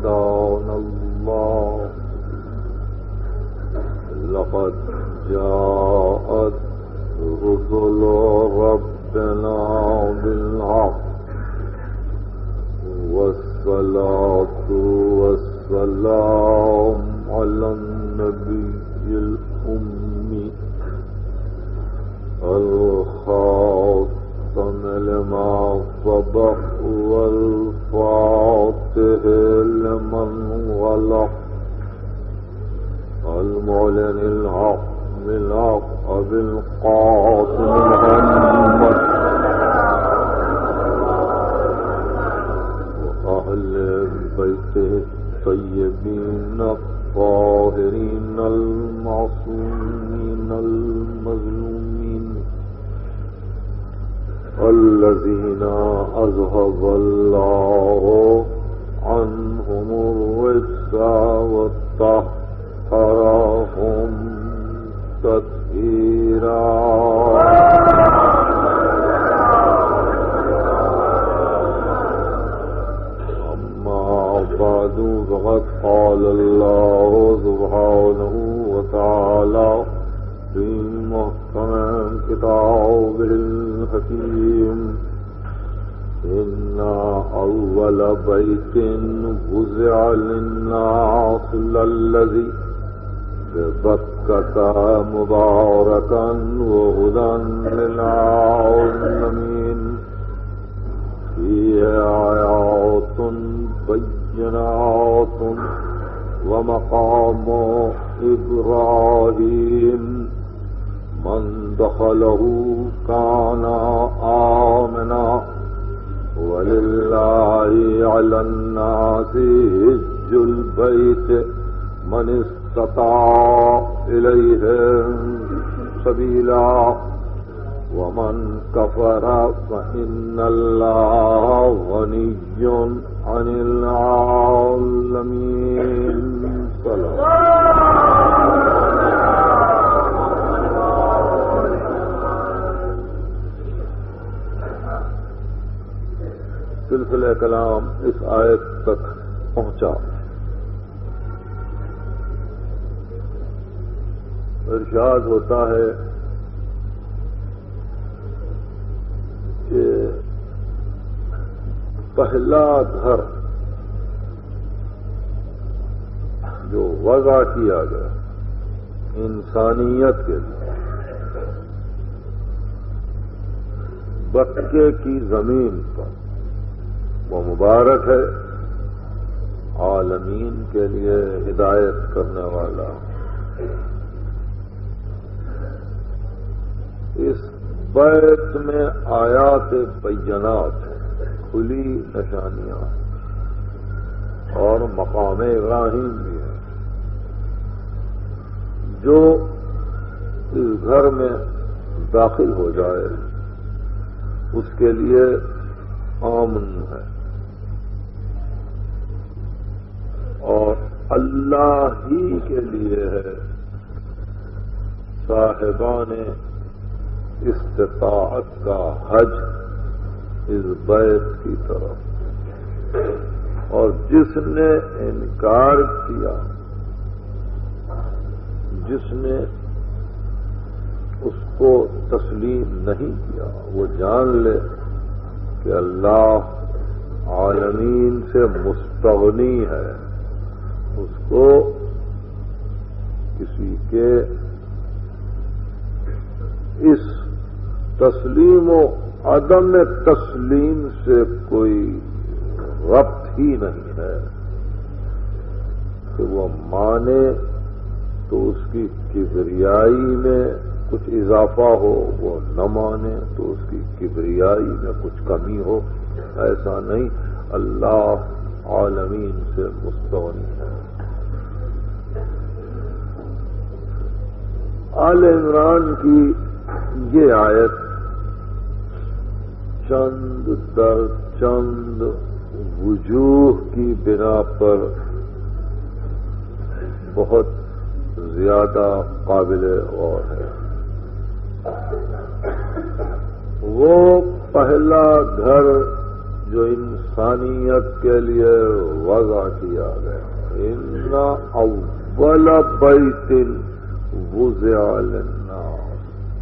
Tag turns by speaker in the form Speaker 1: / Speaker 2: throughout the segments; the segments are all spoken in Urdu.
Speaker 1: هدانا الله لقد جاءت رسل ربنا بالحق والصلاة والسلام على النبي الأمي الخاتم لما سبق والفاتح لمن غلق المعلن الحق بالحق بالقاسم محمد وأهل بيته الطيبين الطاهرين المعصومين المظلومين الذين أذهب الله عنهم الرجس وطهرهم تطهيرا. أما بعد فقد قال الله سبحانه وتعالى في محكم كتابه الحكيم إن أول بيت وضع للناس للذي ببكة مباركا وهدى للعالمين فيه آيات بينات ومقام إبراهيم من دخله كان آمنا ولله على الناس حج البيت من استطاع إليه سبيلا ومن كفر فإن الله غني عن العالمين. سلسلہ کلام اس آیت تک پہنچا. ارشاد ہوتا ہے کہ پہلا گھر جو وضع کیا گیا انسانیت کے لیے مکے کی زمین پر وہ مبارک ہے، عالمین کے لیے ہدایت کرنے والا. اس بیت میں آیات بینات کھلی نشانیاں اور مقام ابراہیم بھی ہے. جو اس گھر میں داخل ہو جائے اس کے لیے امن ہے اور اللہ ہی کے لیے ہے صاحبان استطاعت کا حج اس بیت کی طرف. اور جس نے انکار کیا، جس نے اس کو تسلیم نہیں کیا، وہ جان لے کہ اللہ عالمین سے مستغنی ہے. اس کو کسی کے اس تسلیم و عدم تسلیم سے کوئی ربط ہی نہیں ہے کہ وہ مانے تو اس کی کبریائی میں کچھ اضافہ ہو، وہ نہ مانے تو اس کی کبریائی میں کچھ کمی ہو. ایسا نہیں، اللہ عالمین سے مستغنی ہے. آل عمران کی یہ آیت چند در چند وجوہ کی بنا پر بہت زیادہ قابل غور ہے. وہ پہلا گھر جو انسان انسانیت کے لیے وضع کیا گیا. ان اول بیت وضع للناس.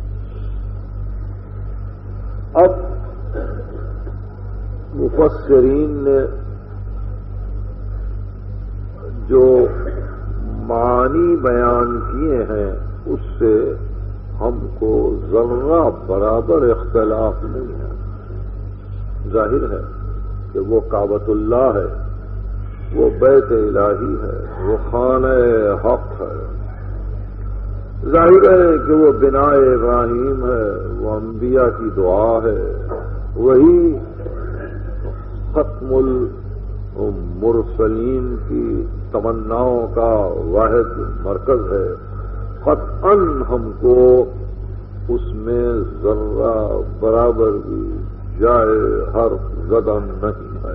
Speaker 1: اب مفسرین نے جو معنی بیان کیے ہیں اس سے ہم کو ذرہ برابر اختلاف نہیں ہے. ظاہر ہے کہ وہ کعبۃ اللہ ہے، وہ بیت الہی ہے، وہ خانہ حق ہے. ظاہر ہے کہ وہ بنائے ابراہیم ہے، وہ انبیاء کی دعا ہے، وہی ختم المرسلین کی تمناؤں کا واحد مرکز ہے. قطعاً ہم کو اس میں ذرہ برابر بھی جائے حرف زدہ نہیں ہے.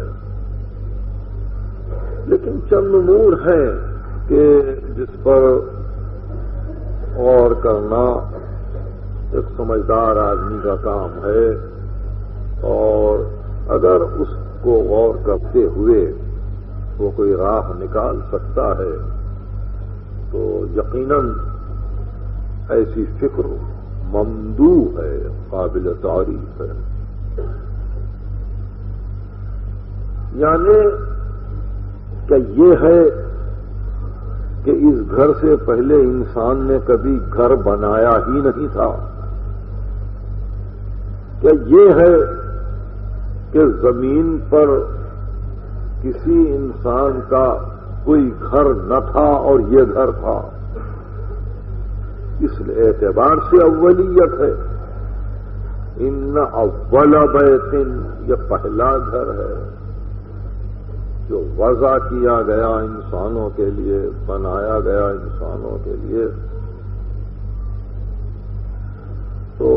Speaker 1: لیکن چند امور ہیں کہ جس پر غور کرنا ایک سمجھدار آدمی کا کام ہے، اور اگر اس کو غور کرتے ہوئے وہ کوئی راہ نکال سکتا ہے تو یقیناً ایسی فکر ممدوح ہے، قابل تعریف ہے. یعنی کہ یہ ہے کہ اس گھر سے پہلے انسان نے کبھی گھر بنایا ہی نہیں تھا. کہ یہ ہے کہ زمین پر کسی انسان کا کوئی گھر نہ تھا اور یہ گھر تھا. اس اعتبار سے اولیت ہے. ان اول بیت، یہ پہلا گھر ہے جو وضع کیا گیا انسانوں کے لیے، بنایا گیا انسانوں کے لیے. تو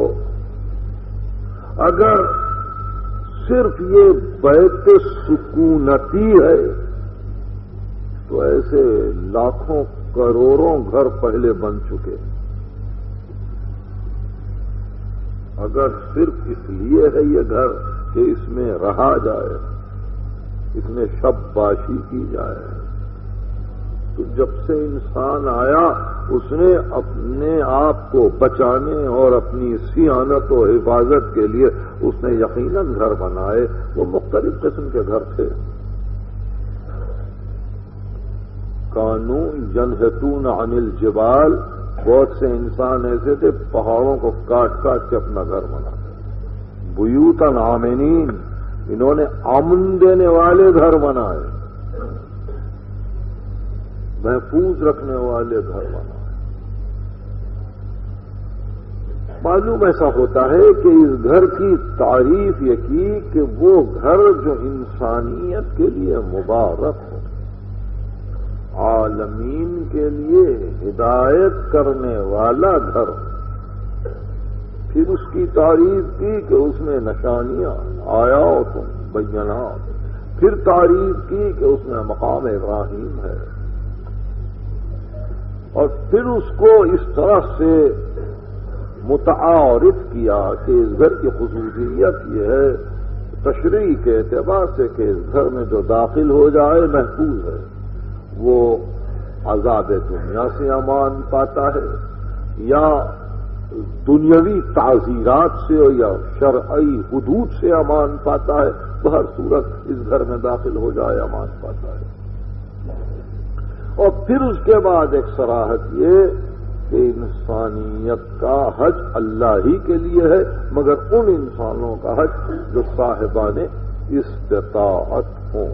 Speaker 1: اگر صرف یہ بیت سکونتی ہے تو ایسے لاکھوں کروڑوں گھر پہلے بن چکے. اگر صرف اس لیے ہے یہ گھر کہ اس میں رہا جائے، اس میں شب باشی کی جائے، تو جب سے انسان آیا اس نے اپنے آپ کو بچانے اور اپنی صیانت و حفاظت کے لیے اس نے یقیناً گھر بنائے. وہ مختلف قسم کے گھر تھے. کانو ینحتون عن الجبال، بہت سے انسان ایسے تھے پہاڑوں کو کاٹ کاٹ کے اپنا گھر بناتے. بیوتن آمنین، انہوں نے امن دینے والے گھر بنائے، محفوظ رکھنے والے گھر بنائے. معلوم ایسا ہوتا ہے کہ اس گھر کی تعریف یہ کی کہ وہ گھر جو انسانیت کے لیے مبارک ہو، عالمین کے لیے ہدایت کرنے والا گھر. پھر اس کی تعریف کی کہ اس میں نشانیاں، آیات بینات. پھر تعریف کی کہ اس میں مقام ابراہیم ہے. اور پھر اس کو اس طرح سے متعارف کیا کہ اس گھر کی خصوصیت یہ ہے تشریح کے اعتبار سے کہ اس گھر میں جو داخل ہو جائے محفوظ ہے. وہ عذاب دنیا سے امان پاتا ہے، یا دنیاوی تعزیرات سے یا شرعی حدود سے امان پاتا ہے. بہر صورت اس گھر میں داخل ہو جائے امان پاتا ہے. اور پھر اس کے بعد ایک صراحت یہ کہ انسانیت کا حج اللہ ہی کے لیے ہے، مگر ان انسانوں کا حج جو صاحبان استطاعت ہوں.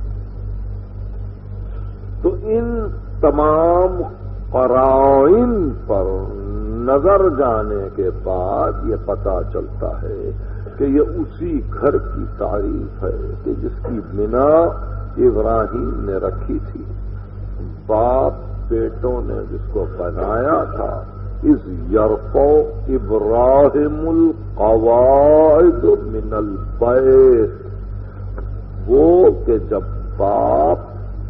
Speaker 1: تو ان تمام قرائن پر نظر جانے کے بعد یہ پتہ چلتا ہے کہ یہ اسی گھر کی تعریف ہے کہ جس کی بنا ابراہیم نے رکھی تھی. باپ بیٹوں نے جس کو بنایا تھا. اس یرفع ابراہیم القواعد من البیت، وہ کہ جب باپ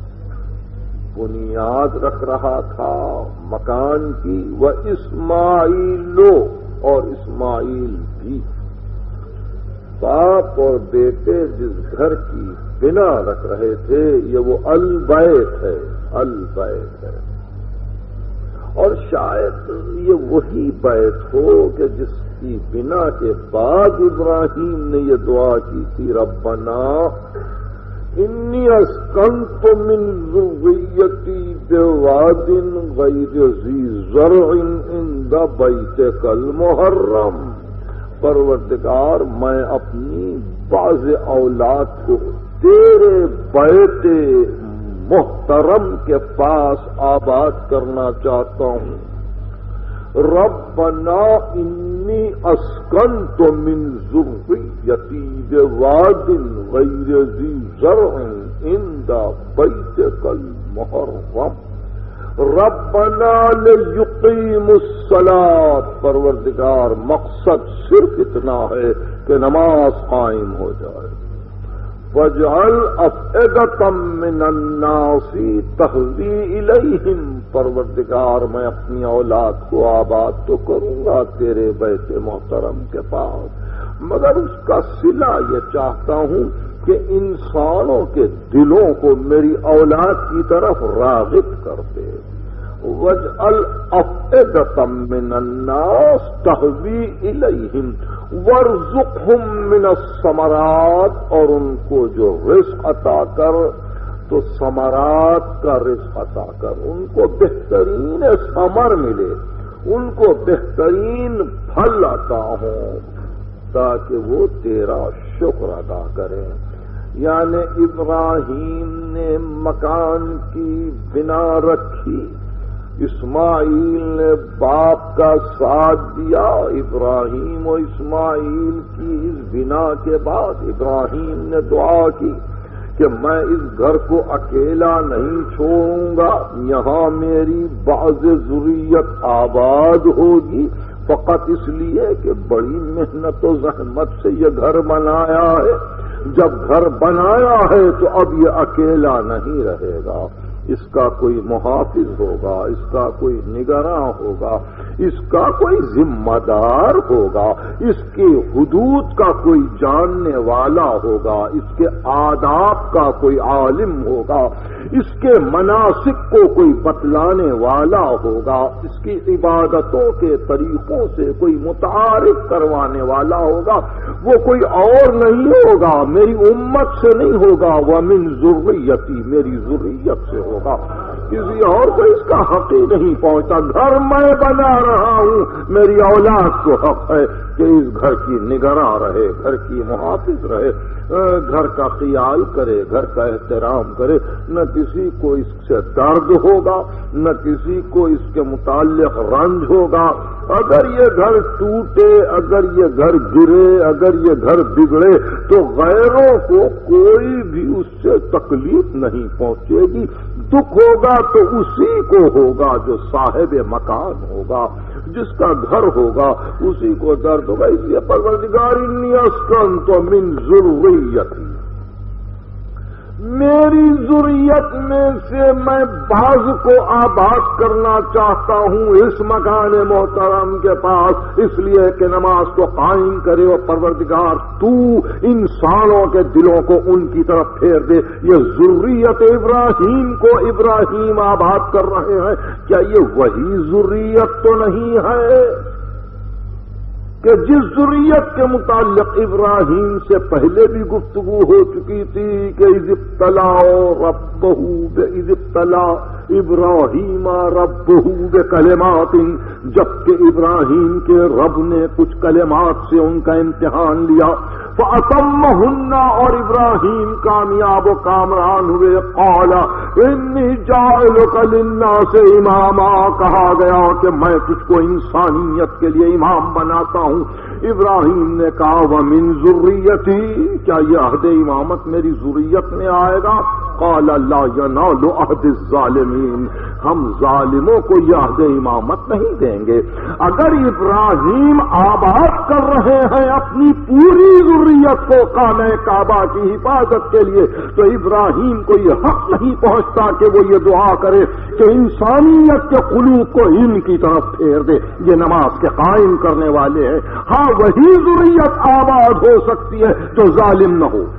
Speaker 1: بنیاد رکھ رہا تھا مکان کی، وہ اسماعیل اور اسماعیل بھی، باپ اور بیٹے جس گھر کی بنا رکھ رہے تھے یہ وہ البیت ہے، البیت ہے، اور شاید یہ وہی بیت ہو کہ جس کی بنا کے بعد ابراہیم نے یہ دعا کی تھی، ربنا انی اسکنت من ذریتی بواد غیر ذی زرع عند بیتک المحرم، پروردگار میں اپنی بعض اولاد کو تیرے بیت محترم کے پاس آباد کرنا چاہتا ہوں۔ ربنا انی اسکنت من ذریتی بواد غیر ذی زرع عند بیتک المحرم ربنا لیقیموا الصلاۃ، پروردگار مقصد صرف اتنا ہے کہ نماز قائم ہو جائے۔ وَاجْعَلْ أَفْئِدَةً مِّنَ النَّاسِ تَهْوِي إِلَيْهِمْ، پروردگار میں اپنی اولاد کو آباد تو کروں گا تیرے بیت محترم کے پاس، مگر اس کا صلہ یہ چاہتا ہوں کہ انسانوں کے دلوں کو میری اولاد کی طرف راغب کر دے۔ وَاجْعَلْ أَفْئِدَةً مِّنَ النَّاسِ تَهْوِي إِلَيْهِمْ وَارْزُقْهُم مِّنَ الثَّمَرَاتِ، اور ان کو جو رزق عطا کر تو ثمرات کا رزق عطا کر، ان کو بہترین ثمر ملے، ان کو بہترین پھل عطا ہوں تاکہ وہ تیرا شکر ادا کریں۔ یعنی ابراہیم نے مکان کی بنا رکھی، اسماعیل نے باپ کا ساتھ دیا، ابراہیم و اسماعیل کی اس بنا کے بعد ابراہیم نے دعا کی کہ میں اس گھر کو اکیلا نہیں چھوڑوں گا، یہاں میری بعض ذریت آباد ہوگی، فقط اس لیے کہ بڑی محنت و زحمت سے یہ گھر بنایا ہے، جب گھر بنایا ہے تو اب یہ اکیلا نہیں رہے گا، اس کا کوئی محافظ ہوگا، اس کا کوئی نگراں ہوگا، اس کا کوئی ذمہ دار ہوگا، اس کی حدود کا کوئی جاننے والا ہوگا، اس کے آداب کا کوئی عالم ہوگا، اس کے مناسک کو کوئی بتلانے والا ہوگا، اس کی عبادتوں کے طریقوں سے کوئی متعارف کروانے والا ہوگا، وہ کوئی اور نہیں ہوگا، میری امت سے نہیں ہوگا، وَمِن ذُرِّيَّتِي، میری ذریت سے ہوگا، کسی اور کو اس کا حق ہی نہیں پہنچتا۔ گھر میں بنا رہا ہوں، میری اولاد کو حق ہے کہ اس گھر کی نگراں رہے، گھر کی محافظ رہے، گھر کا خیال کرے، گھر کا احترام کرے، نہ کسی کو اس سے درد ہوگا، نہ کسی کو اس کے متعلق رنج ہوگا۔ اگر یہ گھر ٹوٹے، اگر یہ گھر گرے، اگر یہ گھر بگڑے تو غیروں کو کوئی بھی اس سے تکلیف نہیں پہنچے گی، دکھ ہوگا تو اسی کو ہوگا جو صاحب مکان ہوگا، جس کا گھر ہوگا اسی کو درد ہوگا۔ اس لیے پروردگار انی اسکنت من ذریتی، میری ذریت میں سے میں بعض کو آباد کرنا چاہتا ہوں اس مکان محترم کے پاس، اس لیے کہ نماز کو قائم کرے، اور پروردگار تو انسانوں کے دلوں کو ان کی طرف پھیر دے۔ یہ ذریت ابراہیم کو ابراہیم آباد کر رہے ہیں، کیا یہ وہی ذریت تو نہیں ہے کہ جس ذریت کے متعلق ابراہیم سے پہلے بھی گفتگو ہو چکی تھی کہ اذ ابتلا ابراہیم ربہ بکلمات، جبکہ ابراہیم کے رب نے کچھ کلمات سے ان کا امتحان لیا، فأتمہن، اور ابراہیم کامیاب و کامران ہوئے۔ قال انی جاعلک للناس اماما، کہا گیا کہ میں تجھ کو انسانیت کے لیے امام بناتا ہوں۔ ابراہیم نے کہا ومن ذریتی، کیا یہ عہد امامت میری ذریت میں آئے گا؟ قال لا ینال عہد الظالمین،
Speaker 2: ہم ظالموں کو یہ عہد امامت نہیں دیں گے۔ اگر ابراہیم آباد کر رہے ہیں اپنی پوری ذریت کو خانہ کعبہ کی حفاظت کے لیے، تو ابراہیم کو یہ حق نہیں پہنچتا کہ وہ یہ دعا کرے کہ انسانیت کے قلوب کو ان کی طرف پھیر دے۔ یہ نماز کے قائم کرنے والے ہیں۔ ہاں وہی ذریت آباد ہو سکتی ہے جو ظالم نہ ہو،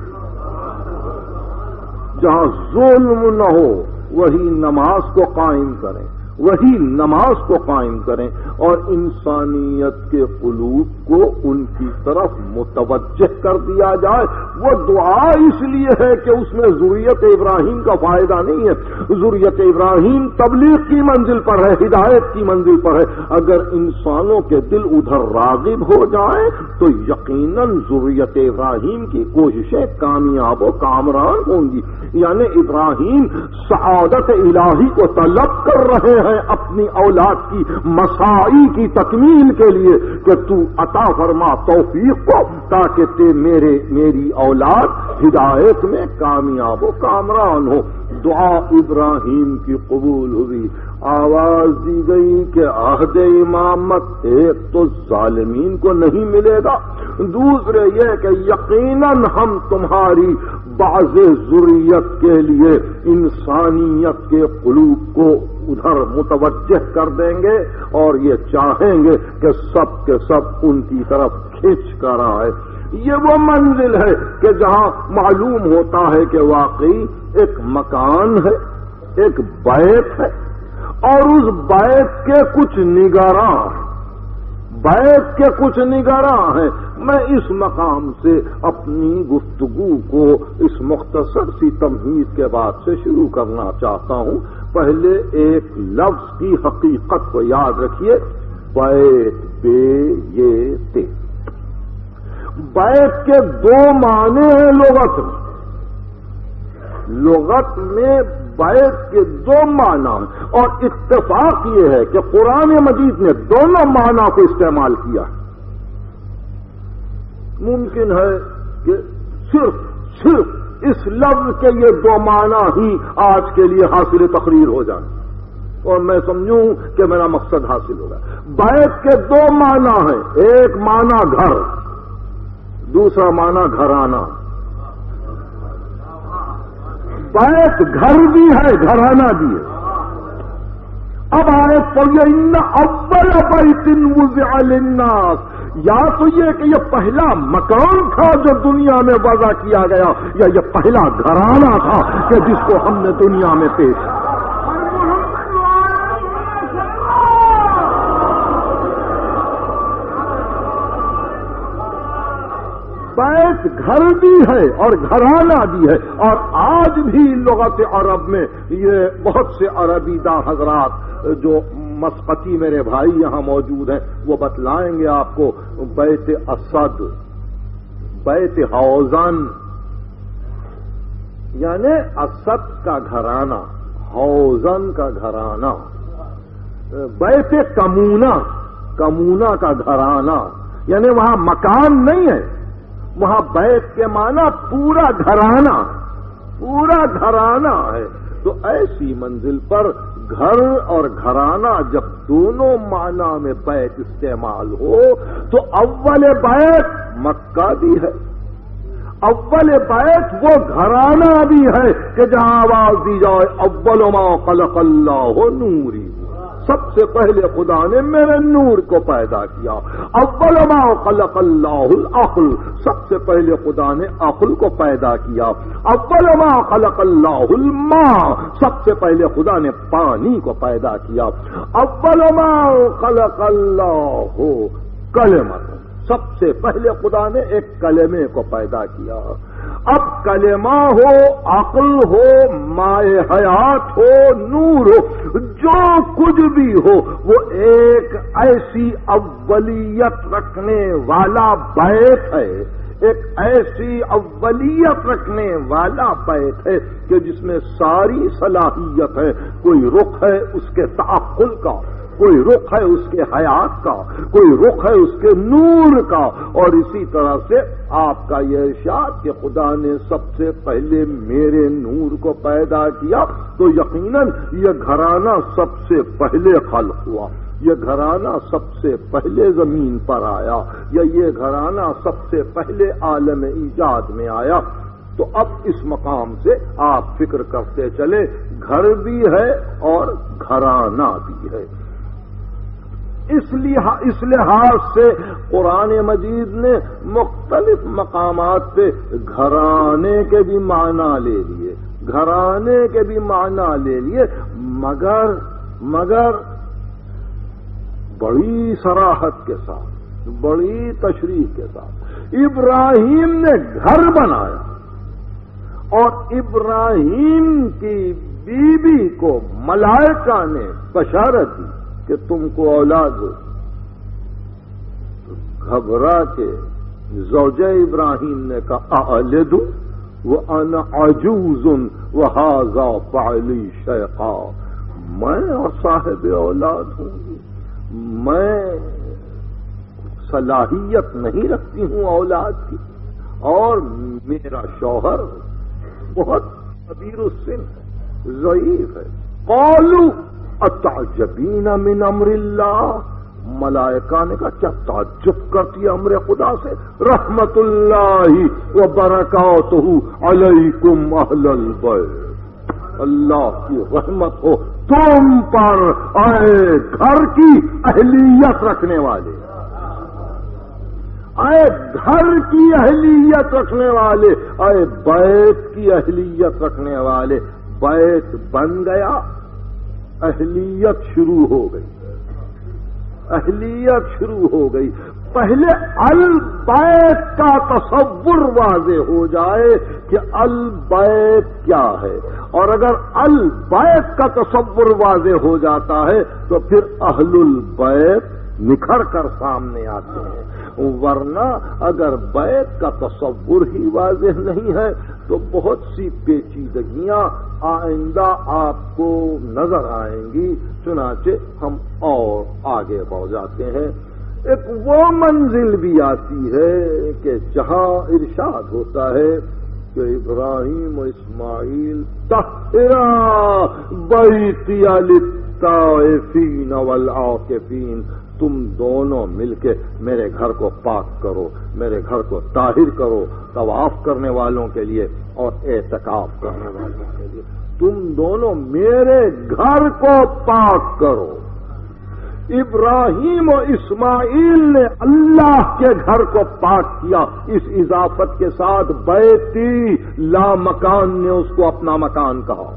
Speaker 2: جہاں ظلم نہ ہو وہی نماز کو قائم کریں، وہی نماز کو قائم کریں اور انسانیت کے قلوب کو ان کی طرف متوجہ کر دیا جائے۔ وہ دعا اس لیے ہے کہ اس میں ذریت ابراہیم کا فائدہ نہیں ہے۔ ذریت ابراہیم تبلیغ کی منزل پر ہے، ہدایت کی منزل پر ہے۔ اگر انسانوں کے دل ادھر راغب ہو جائیں تو یقیناً ذریت ابراہیم کی کوششیں کامیاب و کامران ہوں گی۔ یعنی ابراہیم سعادت الہی کو طلب کر رہے ہیں اپنی اولاد کی مساعی کی تکمیل کے لیے کہ تو عطا فرما توفیق کو تاکہ میری اولاد ہدایت میں کامیاب و کامران ہو۔ دعا ابراہیم کی قبول ہوئی۔ آواز دی گئی کہ عہد امامت ایک تو ظالمین کو نہیں ملے گا، دوسرے یہ کہ یقیناً ہم تمہاری بعض ذریت کے لیے انسانیت کے قلوب کو ادھر متوجہ کر دیں گے اور یہ چاہیں گے کہ سب کے سب ان کی طرف کھینچ کر آئے۔ یہ وہ منزل ہے کہ جہاں معلوم ہوتا ہے کہ واقعی ایک مکان ہے، ایک بیت ہے اور اس بیت کے کچھ نگراں ہیں، بیت کے کچھ نگراں ہیں۔ میں اس مقام سے اپنی گفتگو کو اس مختصر سی تمہید کے بعد سے شروع کرنا چاہتا ہوں۔ پہلے ایک لفظ کی حقیقت کو یاد رکھیے، بیت بے یہ تے۔ بیت کے دو معنی ہیں لغت میں۔ لغت میں بیت کے دو معنی ہیں اور اتفاق یہ ہے کہ قرآن مجید نے دونوں معنی کو استعمال کیا۔ ممکن ہے کہ صرف اس لفظ کے یہ دو معنی ہی آج کے لیے حاصل تقریر ہو جائیں اور میں سمجھوں کہ میرا مقصد حاصل ہوگا۔ بیت کے دو معنی ہیں، ایک معنی گھر، دوسرا معنی گھرانہ۔ بیت گھر بھی ہے، گھرانہ بھی ہے۔ اب آیت پڑھیے، ان اول بیت وضع للناس، یا تو یہ کہ یہ پہلا مکان تھا جو دنیا میں وضع کیا گیا، یا یہ پہلا گھرانہ تھا کہ جس کو ہم نے دنیا میں پیش کیا۔ بیت گھر بھی ہے اور گھرانہ بھی ہے، اور آج بھی لغت عرب میں یہ بہت سے عربی داں حضرات جو مسقطی میرے بھائی یہاں موجود ہیں وہ بتلائیں گے آپ کو۔ بیت اسد، بیت حوزن، یعنی اسد کا گھرانہ، حوزن کا گھرانہ۔ بیت کمونہ، کمونہ کا گھرانہ، یعنی وہاں مکان نہیں ہے، وہاں بیت کے معنی پورا گھرانہ، پورا گھرانہ ہے۔ تو ایسی منزل پر گھر اور گھرانہ جب دونوں معنی میں بیت استعمال ہو تو اول بیت مکہ بھی ہے، اول بیت وہ گھرانہ بھی ہے کہ جہاں آواز دی جائے اول ما خلق اللہ نوری، سب سے پہلے خدا نے میرے نور کو پیدا کیا۔ اول ما خلق اللہ العقل، سب سے پہلے خدا نے عقل کو پیدا کیا۔ اول ما خلق اللہ الماء، سب سے پہلے خدا نے پانی کو پیدا کیا۔ اول ما خلق اللہ کلمہ، سب سے پہلے خدا نے ایک کلمے کو پیدا کیا۔ اب کلمہ ہو، عقل ہو، مائے حیات ہو، نور ہو، جو کچھ بھی ہو وہ ایک ایسی اولیت رکھنے والا بیت ہے، ایک ایسی اولیت رکھنے والا بیت ہے کہ جس میں ساری صلاحیت ہے۔ کوئی رخ ہے اس کے تعقل کا، کوئی رخ ہے اس کے حیات کا، کوئی رخ ہے اس کے نور کا. اور اسی طرح سے آپ کا یہ ارشاد کہ خدا نے سب سے پہلے میرے نور کو پیدا کیا، تو یقیناً یہ گھرانہ سب سے پہلے خلق ہوا، یہ گھرانہ سب سے پہلے زمین پر آیا، یا یہ گھرانہ سب سے پہلے عالم ایجاد میں آیا. تو اب اس مقام سے آپ فکر کرتے چلے، گھر بھی ہے اور گھرانہ بھی ہے. اس لحاظ سے قرآن مجید نے مختلف مقامات پہ گھرانے کے بھی معنی لے لیے، گھرانے کے بھی معنی لے لیے، مگر بڑی صراحت کے ساتھ، بڑی تشریح کے ساتھ. ابراہیم نے گھر بنایا اور ابراہیم کی بیوی کو ملائکہ نے بشارت دی کہ تم کو اولاد ہو. گھبرا کے زوجہ ابراہیم نے کہا اَأَلِدُ وَأَنَا عَجُوزٌ وَهَذَا بَعْلِي شَيْخًا، میں اور صاحب اولاد ہوں گی، میں صلاحیت نہیں رکھتی ہوں اولاد کی، اور میرا شوہر بہت کبیر السن ہے، ضعیف ہے. قالوا اتعجبین من امر اللہ، ملائکہ نے کہا کیا تعجب کرتی ہے امر خدا سے؟ رحمت اللہ وبرکاتہ علیکم اہل البیت، اللہ کی رحمت ہو تم پر اے گھر کی اہلیت رکھنے والے، اے گھر کی اہلیت رکھنے والے، اے بیت کی اہلیت رکھنے والے. بیت بن گیا، اہلیت شروع ہو گئی، اہلیت شروع ہو گئی. پہلے البیت کا تصور واضح ہو جائے کہ البیت کیا ہے، اور اگر البیت کا تصور واضح ہو جاتا ہے تو پھر اہل البیت نکھر کر سامنے آتے ہیں. ورنہ اگر بیت کا تصور ہی واضح نہیں ہے تو بہت سی پیچیدگیاں آئندہ آپ کو نظر آئیں گی. چنانچہ ہم اور آگے بڑھ جاتے ہیں. ایک وہ منزل بھی آتی ہے کہ جہاں ارشاد ہوتا ہے کہ ابراہیم و اسماعیل طہرا بیتی للطائفین والعاکفین، تم دونوں مل کے میرے گھر کو پاک کرو، میرے گھر کو طاہر کرو، طواف کرنے والوں کے لیے اور اعتکاف کرنے والوں کے لیے. تم دونوں میرے گھر کو پاک کرو. ابراہیم و اسماعیل نے اللہ کے گھر کو پاک کیا. اس اضافت کے ساتھ بیتی، لا مکان نے اس کو اپنا مکان کہا،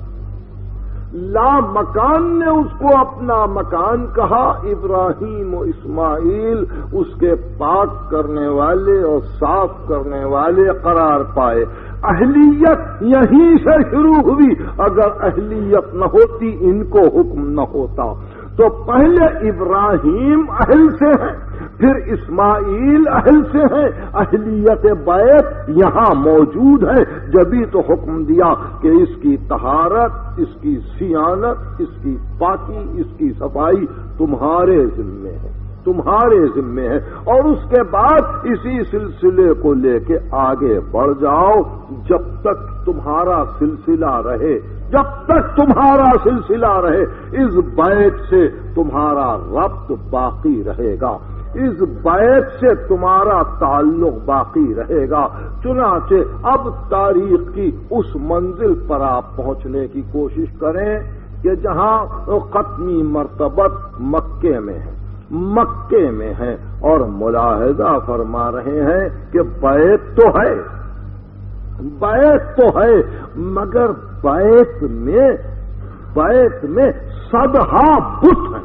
Speaker 2: لا مکان نے اس کو اپنا مکان کہا. ابراہیم و اسماعیل اس کے پاک کرنے والے اور صاف کرنے والے قرار پائے. اہلیت یہیں سے شروع ہوئی. اگر اہلیت نہ ہوتی، ان کو حکم نہ ہوتا. تو پہلے ابراہیم اہل سے ہیں، پھر اسماعیل اہل سے ہیں. اہلیت بیت یہاں موجود ہے، جبھی تو حکم دیا کہ اس کی طہارت، اس کی صیانت، اس کی پاکی، اس کی صفائی تمہارے ذمے ہے، تمہارے ذمے ہے. اور اس کے بعد اسی سلسلے کو لے کے آگے بڑھ جاؤ. جب تک تمہارا سلسلہ رہے، جب تک تمہارا سلسلہ رہے، اس بیت سے تمہارا ربط باقی رہے گا، اس بیت سے تمہارا تعلق باقی رہے گا. چنانچہ اب تاریخ کی اس منزل پر آپ پہنچنے کی کوشش کریں کہ جہاں ختمی مرتبت مکے میں ہے، مکے میں ہے، اور ملاحظہ فرما رہے ہیں کہ بیت تو ہے، بیت تو ہے، مگر بیت میں صدہا بت ہے.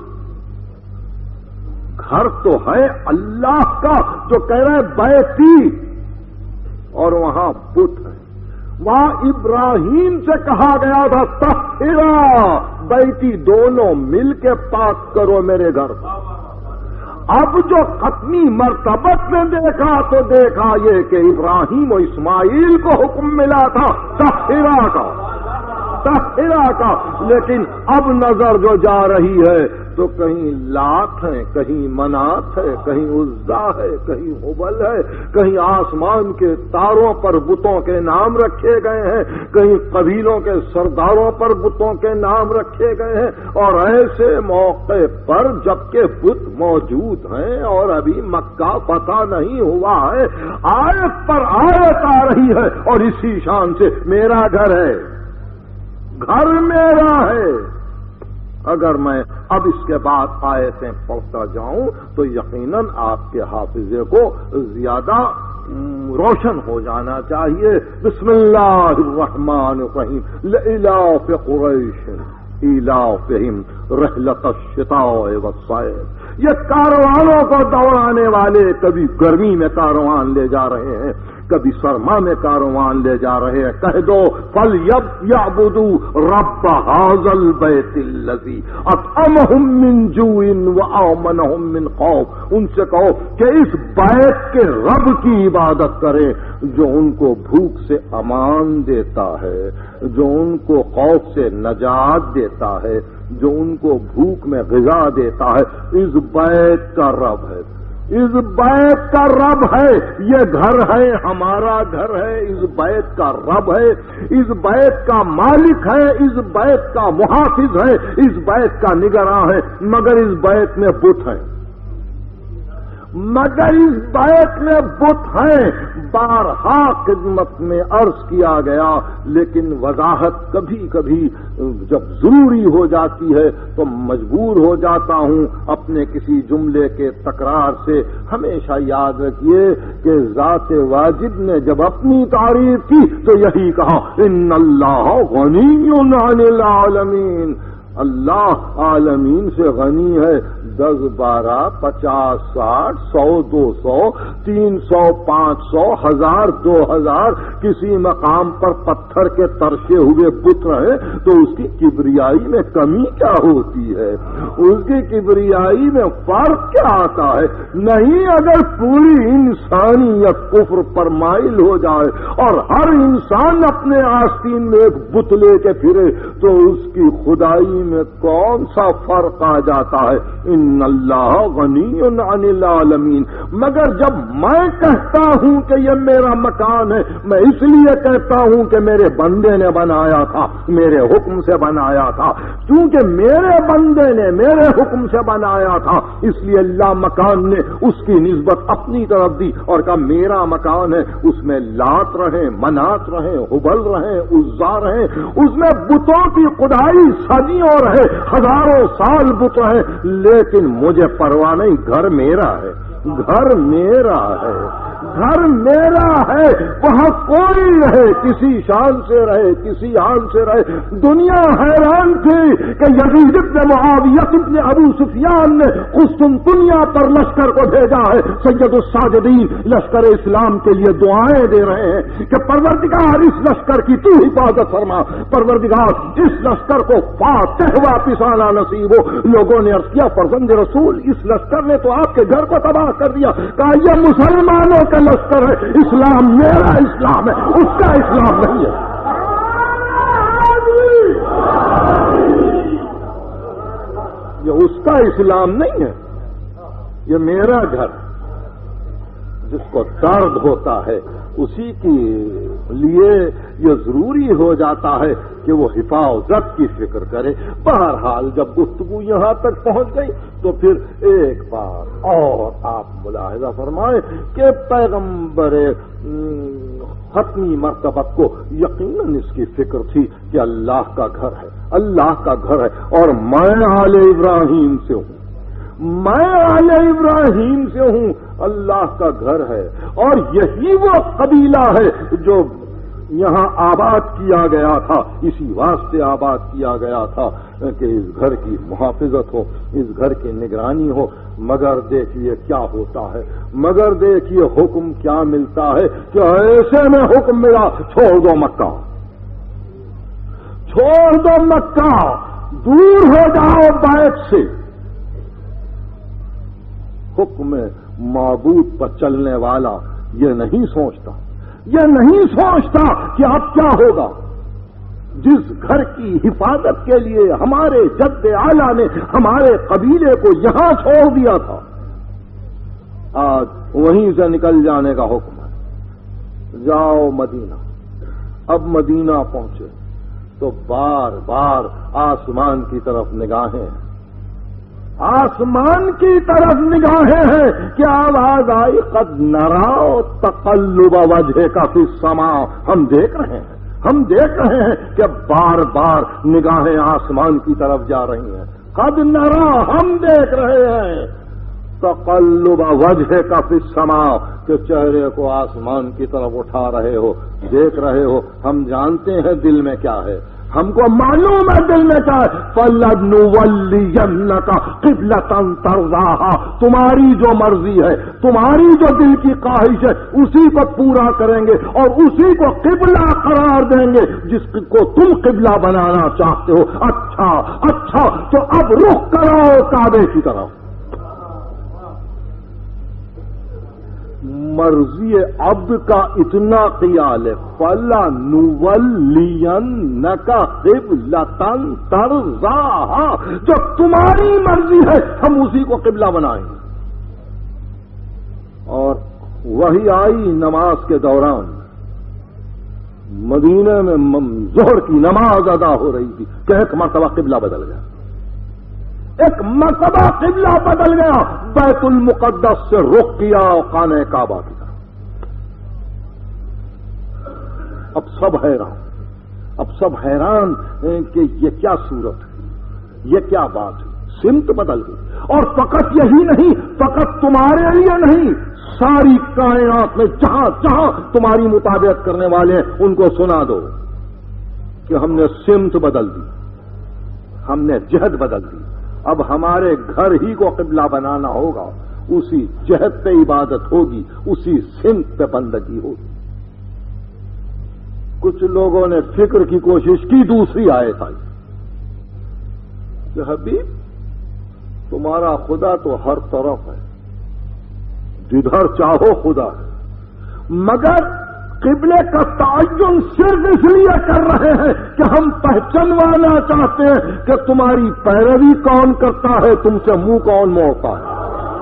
Speaker 2: گھر تو ہے اللہ کا جو کہہ رہے بیتی، اور وہاں بت ہے. وہاں ابراہیم سے کہا گیا تھا طہرا بیتی، دونوں مل کے پاک کرو میرے گھر. اب جو ختمی مرتبت میں دیکھا تو دیکھا یہ کہ ابراہیم و اسماعیل کو حکم ملا تھا طہرا کا، لیکن اب نظر جو جا رہی ہے تو کہیں لات ہے، کہیں منات ہے، کہیں عزا ہے، کہیں ہبل ہے، کہیں آسمان کے تاروں پر بتوں کے نام رکھے گئے ہیں، کہیں قبیلوں کے سرداروں پر بتوں کے نام رکھے گئے ہیں، اور ایسے موقع پر جبکہ بت موجود ہیں اور ابھی مکہ فتح نہیں ہوا ہے، آیت پر آیت آ رہی ہے اور اسی شان سے میرا گھر ہے، گھر میرا ہے۔ اگر میں اب اس کے بعد آیتیں پڑھتا جاؤں تو یقیناً آپ کے حافظے کو زیادہ روشن ہو جانا چاہیے۔ بسم اللہ الرحمن الرحیم۔ لإلاف قریش ایلافہم رحلۃ الشتاء والصیف۔ یہ کاروانوں کو دوڑانے والے کبھی گرمی میں کاروان لے جا رہے ہیں، کبھی سرما میں کاروان لے جا رہے ہیں۔ کہہ دو فَلْيَعْبُدُوا رَبَّ هَٰذَا الْبَيْتِ الَّذِي أَطْعَمَهُم مِّن جُوعٍ وَآمَنَهُم مِّن خَوْفٍ۔ ان سے کہو کہ اس بیت کے رب کی عبادت کریں جو ان کو بھوک سے امان دیتا ہے، جو ان کو خوف سے نجات دیتا ہے، جو ان کو بھوک میں غذا دیتا ہے۔ اس بیت کا رب ہے، اس بیت کا رب ہے، یہ گھر ہے، ہمارا گھر ہے، اس بیت کا رب ہے، اس بیت کا مالک ہے، اس بیت کا محافظ ہے، اس بیت کا نگراں ہے۔ مگر اس بیت میں بت ہیں، مگر اس بیت میں بت ہیں۔ بارہا خدمت میں عرض کیا گیا، لیکن وضاحت کبھی کبھی جب ضروری ہو جاتی ہے تو مجبور ہو جاتا ہوں اپنے کسی جملے کے تکرار سے۔ ہمیشہ یاد رکھیے کہ ذات واجب نے جب اپنی تعریف کی تو یہی کہا ان اللہ غنی عن العالمین۔ اللہ عالمین سے غنی ہے۔ 10 12 50 60 100 200 300 500 1000 2000 کسی مقام پر پتھر کے ترشے ہوئے بت رہے تو اس کی کبریائی میں کمی کیا ہوتی ہے؟ اس کی کبریائی میں فرق کیا آتا ہے؟ نہیں، اگر پوری انسانیت کفر پر مائل ہو جائے اور ہر انسان اپنے آستین میں ایک بت لے کے پھرے تو اس کی خدائی میں کون سا فرق آ جاتا ہے؟ ان اللہ غنی عن العالمین۔ مگر جب میں کہتا ہوں کہ یہ میرا مکان ہے، میں اس لیے کہتا ہوں کہ میرے بندے نے بنایا تھا، میرے حکم سے بنایا تھا۔ چونکہ میرے بندے نے میرے حکم سے بنایا تھا، اس لیے اللہ مکان نے اس کی نسبت اپنی طرف دی اور کہا میرا مکان ہے، اس میں لات رہیں، منات رہیں، ہبل رہیں، عزا رہیں، اس میں بتوں کی خدائی صدیوں رہے، ہزاروں سال بت رہے، لیکن مجھے پرواہ نہیں، گھر میرا ہے، گھر میرا ہے، گھر میرا ہے۔ وہاں کوئی رہے، کسی شان سے رہے، کسی حال سے رہے۔ دنیا حیران تھی کہ یزید بن معاویہ بن ابو سفیان نے قسطنطنیہ پر لشکر کو بھیجا ہے۔ سید الساجدین لشکر اسلام کے لیے دعائیں دے رہے ہیں کہ پروردگار اس لشکر کی تو حفاظت فرما، پروردگار اس لشکر کو فاتح واپس آنا نصیب ہو۔ لوگوں نے عرض کیا فرزند رسول، اس لشکر نے تو آپ کے گھر کو تباہ کر دیا۔ کہا یہ مسلمانوں کا لشکر ہے، اسلام میرا اسلام ہے، اس کا اسلام نہیں ہے۔ یہ اس کا اسلام نہیں ہے، یہ میرا گھر۔ جس کو درد ہوتا ہے اسی کے لیے یہ ضروری ہو جاتا ہے کہ وہ حفاظت کی فکر کرے۔ بہرحال جب گفتگو یہاں تک پہنچ گئی تو پھر ایک بار اور آپ ملاحظہ فرمائیں کہ پیغمبر حتمی مرتبت کو یقیناً اس کی فکر تھی کہ اللہ کا گھر ہے، اللہ کا گھر ہے، اور میں آل ابراہیم سے ہوں، میں آل ابراہیم سے ہوں، اللہ کا گھر ہے۔ اور یہی وہ قبیلہ ہے جو یہاں آباد کیا گیا تھا، اسی واسطے آباد کیا گیا تھا کہ اس گھر کی محافظت ہو، اس گھر کی نگرانی ہو۔ مگر دیکھیے کیا ہوتا ہے، مگر دیکھیے حکم کیا ملتا ہے کہ ایسے میں حکم ملا چھوڑ دو مکہ، چھوڑ دو مکہ، دور ہو جاؤ بیت سے۔ حکم معبود پر چلنے والا یہ نہیں سوچتا، یہ نہیں سوچتا کہ اب کیا ہوگا، جس گھر کی حفاظت کے لیے ہمارے جد اعلیٰ نے ہمارے قبیلے کو یہاں چھوڑ دیا تھا، آج وہیں سے نکل جانے کا حکم ہے۔ جاؤ مدینہ۔ اب مدینہ پہنچے تو بار بار آسمان کی طرف نگاہیں، آسمان کی طرف نگاہیں ہیں کہ آواز آئی قد نرا تقلب وجهك فی السماء، ہم دیکھ رہے ہیں، ہم دیکھ رہے ہیں کہ بار بار نگاہیں آسمان کی طرف جا رہی ہیں۔ قد نرا، ہم دیکھ رہے ہیں، تقلب وجهك فی السماء، کہ چہرے کو آسمان کی طرف اٹھا رہے ہو، دیکھ رہے ہو۔ ہم جانتے ہیں دل میں کیا ہے، ہم کو معلوم ہے دل میں کیا ہے۔ فَلَنُوَلِّيَنَّكَ قِبْلَةً تَرْضَاهَا، تمہاری جو مرضی ہے، تمہاری جو دل کی خواہش ہے، اسی کو پورا کریں گے اور اسی کو قبلہ قرار دیں گے جس کو تم قبلہ بنانا چاہتے ہو۔ اچھا اچھا، تو اب رخ کراؤ کعبے کی طرف۔ مرضی عبد کا اتنا خیال ہے، فَلَنُوَلِّيَنَّكَ قِبْلَةً تَرْضَاهَا، جو تمہاری مرضی ہے ہم اسی کو قبلہ بنائیں گے۔ اور وہی آئی نماز کے دوران، مدینے میں ظہر کی نماز ادا ہو رہی تھی کہ ایک مرتبہ قبلہ بدل گیا، ایک مرتبہ قبلہ بدل گیا، بیت المقدس سے رخ کیا خانہ کعبہ کی طرف۔ اب سب حیران کہ یہ کیا صورت ہے، یہ کیا بات ہے، سمت بدل گئی۔ اور فقط یہی نہیں، فقط تمہارے لیے نہیں، ساری کائنات میں جہاں جہاں تمہاری مطابقت کرنے والے ہیں ان کو سنا دو کہ ہم نے سمت بدل دی، ہم نے جہت بدل دی۔ اب ہمارے گھر ہی کو قبلہ بنانا ہوگا، اسی جہت پہ عبادت ہوگی، اسی سمت پہ بندگی ہوگی۔ کچھ لوگوں نے فکر کی کوشش کی، دوسری آیت آئی کہ حبیب تمہارا خدا تو ہر طرف ہے، جدھر چاہو خدا ہے، مگر قبلے کا تعین صرف اس لیے کر رہے ہیں کہ ہم پہچانوانا چاہتے ہیں کہ تمہاری پیروی کون کرتا ہے، تم سے منہ کون موڑتا ہے۔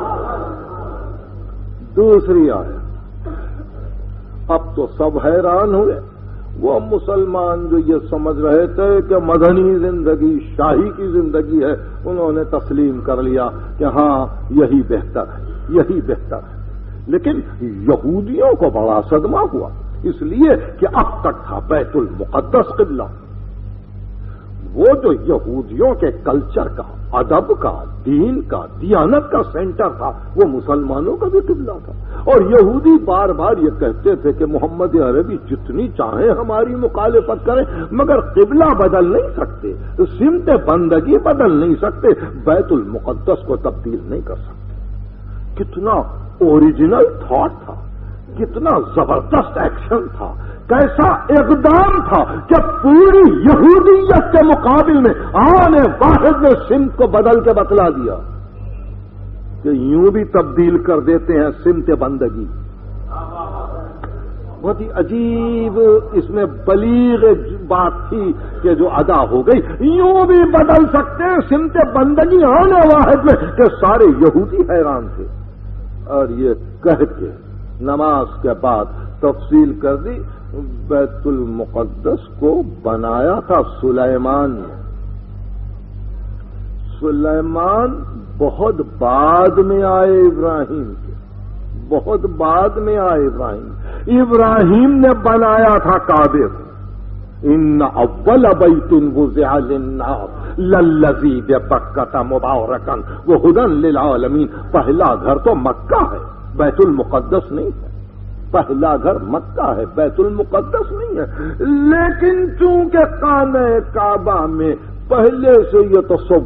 Speaker 2: دوسری آیت، اب تو سب حیران ہوئے، وہ مسلمان جو یہ سمجھ رہے تھے کہ مدنی زندگی شاہی کی زندگی ہے، انہوں نے تسلیم کر لیا کہ ہاں یہی بہتر ہے، یہی بہتر ہے۔ لیکن یہودیوں کو بڑا صدمہ ہوا، اس لیے کہ اب تک تھا بیت المقدس قبلہ، وہ جو یہودیوں کے کلچر کا، ادب کا، دین کا، دیانت کا سینٹر تھا، وہ مسلمانوں کا بھی قبلہ تھا۔ اور یہودی بار بار یہ کہتے تھے کہ محمد عربی جتنی چاہیں ہماری مخالفت کریں مگر قبلہ بدل نہیں سکتے، سمت بندگی بدل نہیں سکتے، بیت المقدس کو تبدیل نہیں کر سکتے۔ کتنا اوریجنل تھاٹ تھا، کتنا زبردست ایکشن تھا، کیسا اقدام تھا کہ پوری یہودیت کے مقابل میں آنے واحد نے سمت کو بدل کے بتلا دیا کہ یوں بھی تبدیل کر دیتے ہیں سمت بندگی۔ بہت ہی عجیب اس میں بلیغ بات تھی کہ جو ادا ہو گئی، یوں بھی بدل سکتے ہیں سمت بندگی آنے واحد میں، کہ سارے یہودی حیران تھے۔ اور یہ کہہ کے نماز کے بعد تفصیل کر دی، بیت المقدس کو بنایا تھا سلیمان نے۔ سلیمان بہت بعد میں آئے ابراہیم کے، بہت بعد میں آئے ابراہیم نے بنایا تھا کعبے کو۔ ان اول بیت وضع للناس للذی ببکۃ مبارکا وہدی للعالمین، پہلا گھر تو مکہ ہے، بیت المقدس نہیں ہے، پہلا گھر مکہ ہے، بیت المقدس نہیں ہے۔ لیکن چونکہ خانہ کعبہ میں پہلے سے یہ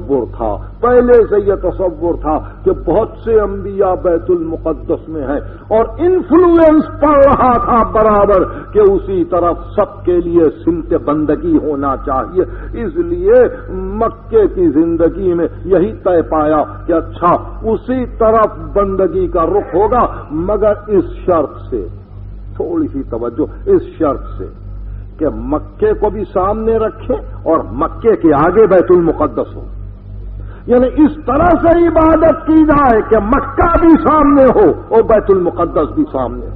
Speaker 2: تصور تھا کہ بہت سے انبیاء بیت المقدس میں ہیں، اور انفلوئنس پڑ رہا تھا برابر کہ اسی طرف سب کے لیے سمت بندگی ہونا چاہیے، اس لیے مکے کی زندگی میں یہی طے پایا کہ اچھا اسی طرف بندگی کا رخ ہوگا، مگر اس شرط سے، تھوڑی سی توجہ، اس شرط سے کہ مکے کو بھی سامنے رکھے اور مکے کے آگے بیت المقدس ہو، یعنی اس طرح سے عبادت کی جائے کہ مکہ بھی سامنے ہو اور بیت المقدس بھی سامنے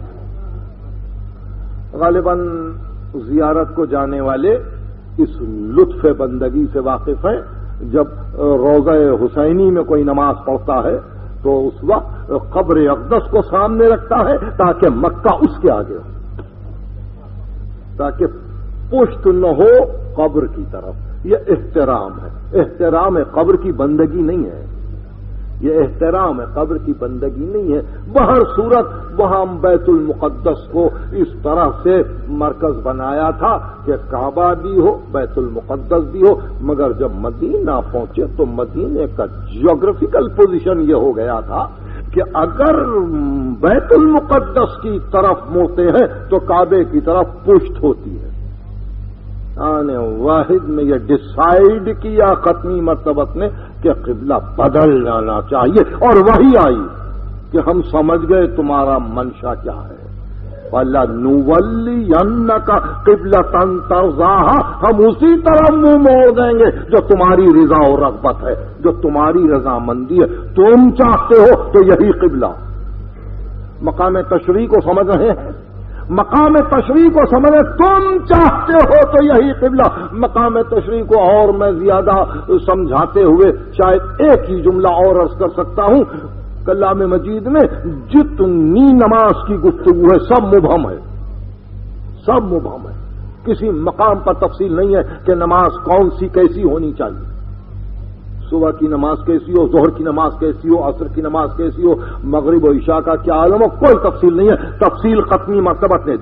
Speaker 2: ہو۔ غالباً زیارت کو جانے والے اس لطف بندگی سے واقف ہیں، جب روضہ حسینی میں کوئی نماز پڑھتا ہے تو اس وقت قبر اقدس کو سامنے رکھتا ہے تاکہ مکہ اس کے آگے ہو، تاکہ پشت نہ ہو قبر کی طرف۔ یہ احترام ہے، احترام قبر کی بندگی نہیں ہے، یہ احترام قبر کی بندگی نہیں ہے۔ بہر صورت وہاں بیت المقدس کو اس طرح سے مرکز بنایا تھا کہ کعبہ بھی ہو بیت المقدس بھی ہو، مگر جب مدینہ پہنچے تو مدینے کا جیوگرافیکل پوزیشن یہ ہو گیا تھا کہ اگر بیت المقدس کی طرف مڑتے ہیں تو کعبے کی طرف پشت ہوتی ہے۔ آنے واحد میں یہ ڈسائیڈ کیا ختمی مرتبت نے کہ قبلہ بدل جانا چاہیے، اور وہی آئی کہ ہم سمجھ گئے تمہارا منشا کیا ہے۔ وَلَنُوَلِّيَنَّكَ قِبْلَةً تَرْضَاهَا، ہم اسی طرح منہ موڑ دیں گے جو تمہاری رضا و رغبت ہے، جو تمہاری رضامندی ہے، تم چاہتے ہو تو یہی قبلہ۔ مقام تشریع کو سمجھ رہے ہیں؟ مقام تشریع کو سمجھے، تم چاہتے ہو تو یہی قبلہ۔ مقام تشریع کو اور میں زیادہ سمجھاتے ہوئے شاید ایک ہی جملہ اور عرض کر سکتا ہوں، کلام مجید میں جتنی نماز کی گفتگو ہے سب مبہم ہے، سب مبہم ہے، کسی مقام پر تفصیل نہیں ہے کہ نماز کون سی کیسی ہونی چاہیے، صبح کی نماز کیسی ہو، ظہر کی نماز کیسی ہو، عصر کی نماز کیسی ہو، مغرب و عشاء کا کیا عالم ہو، کوئی تفصیل نہیں ہے۔ تفصیل ختمی مرتبت نے دی،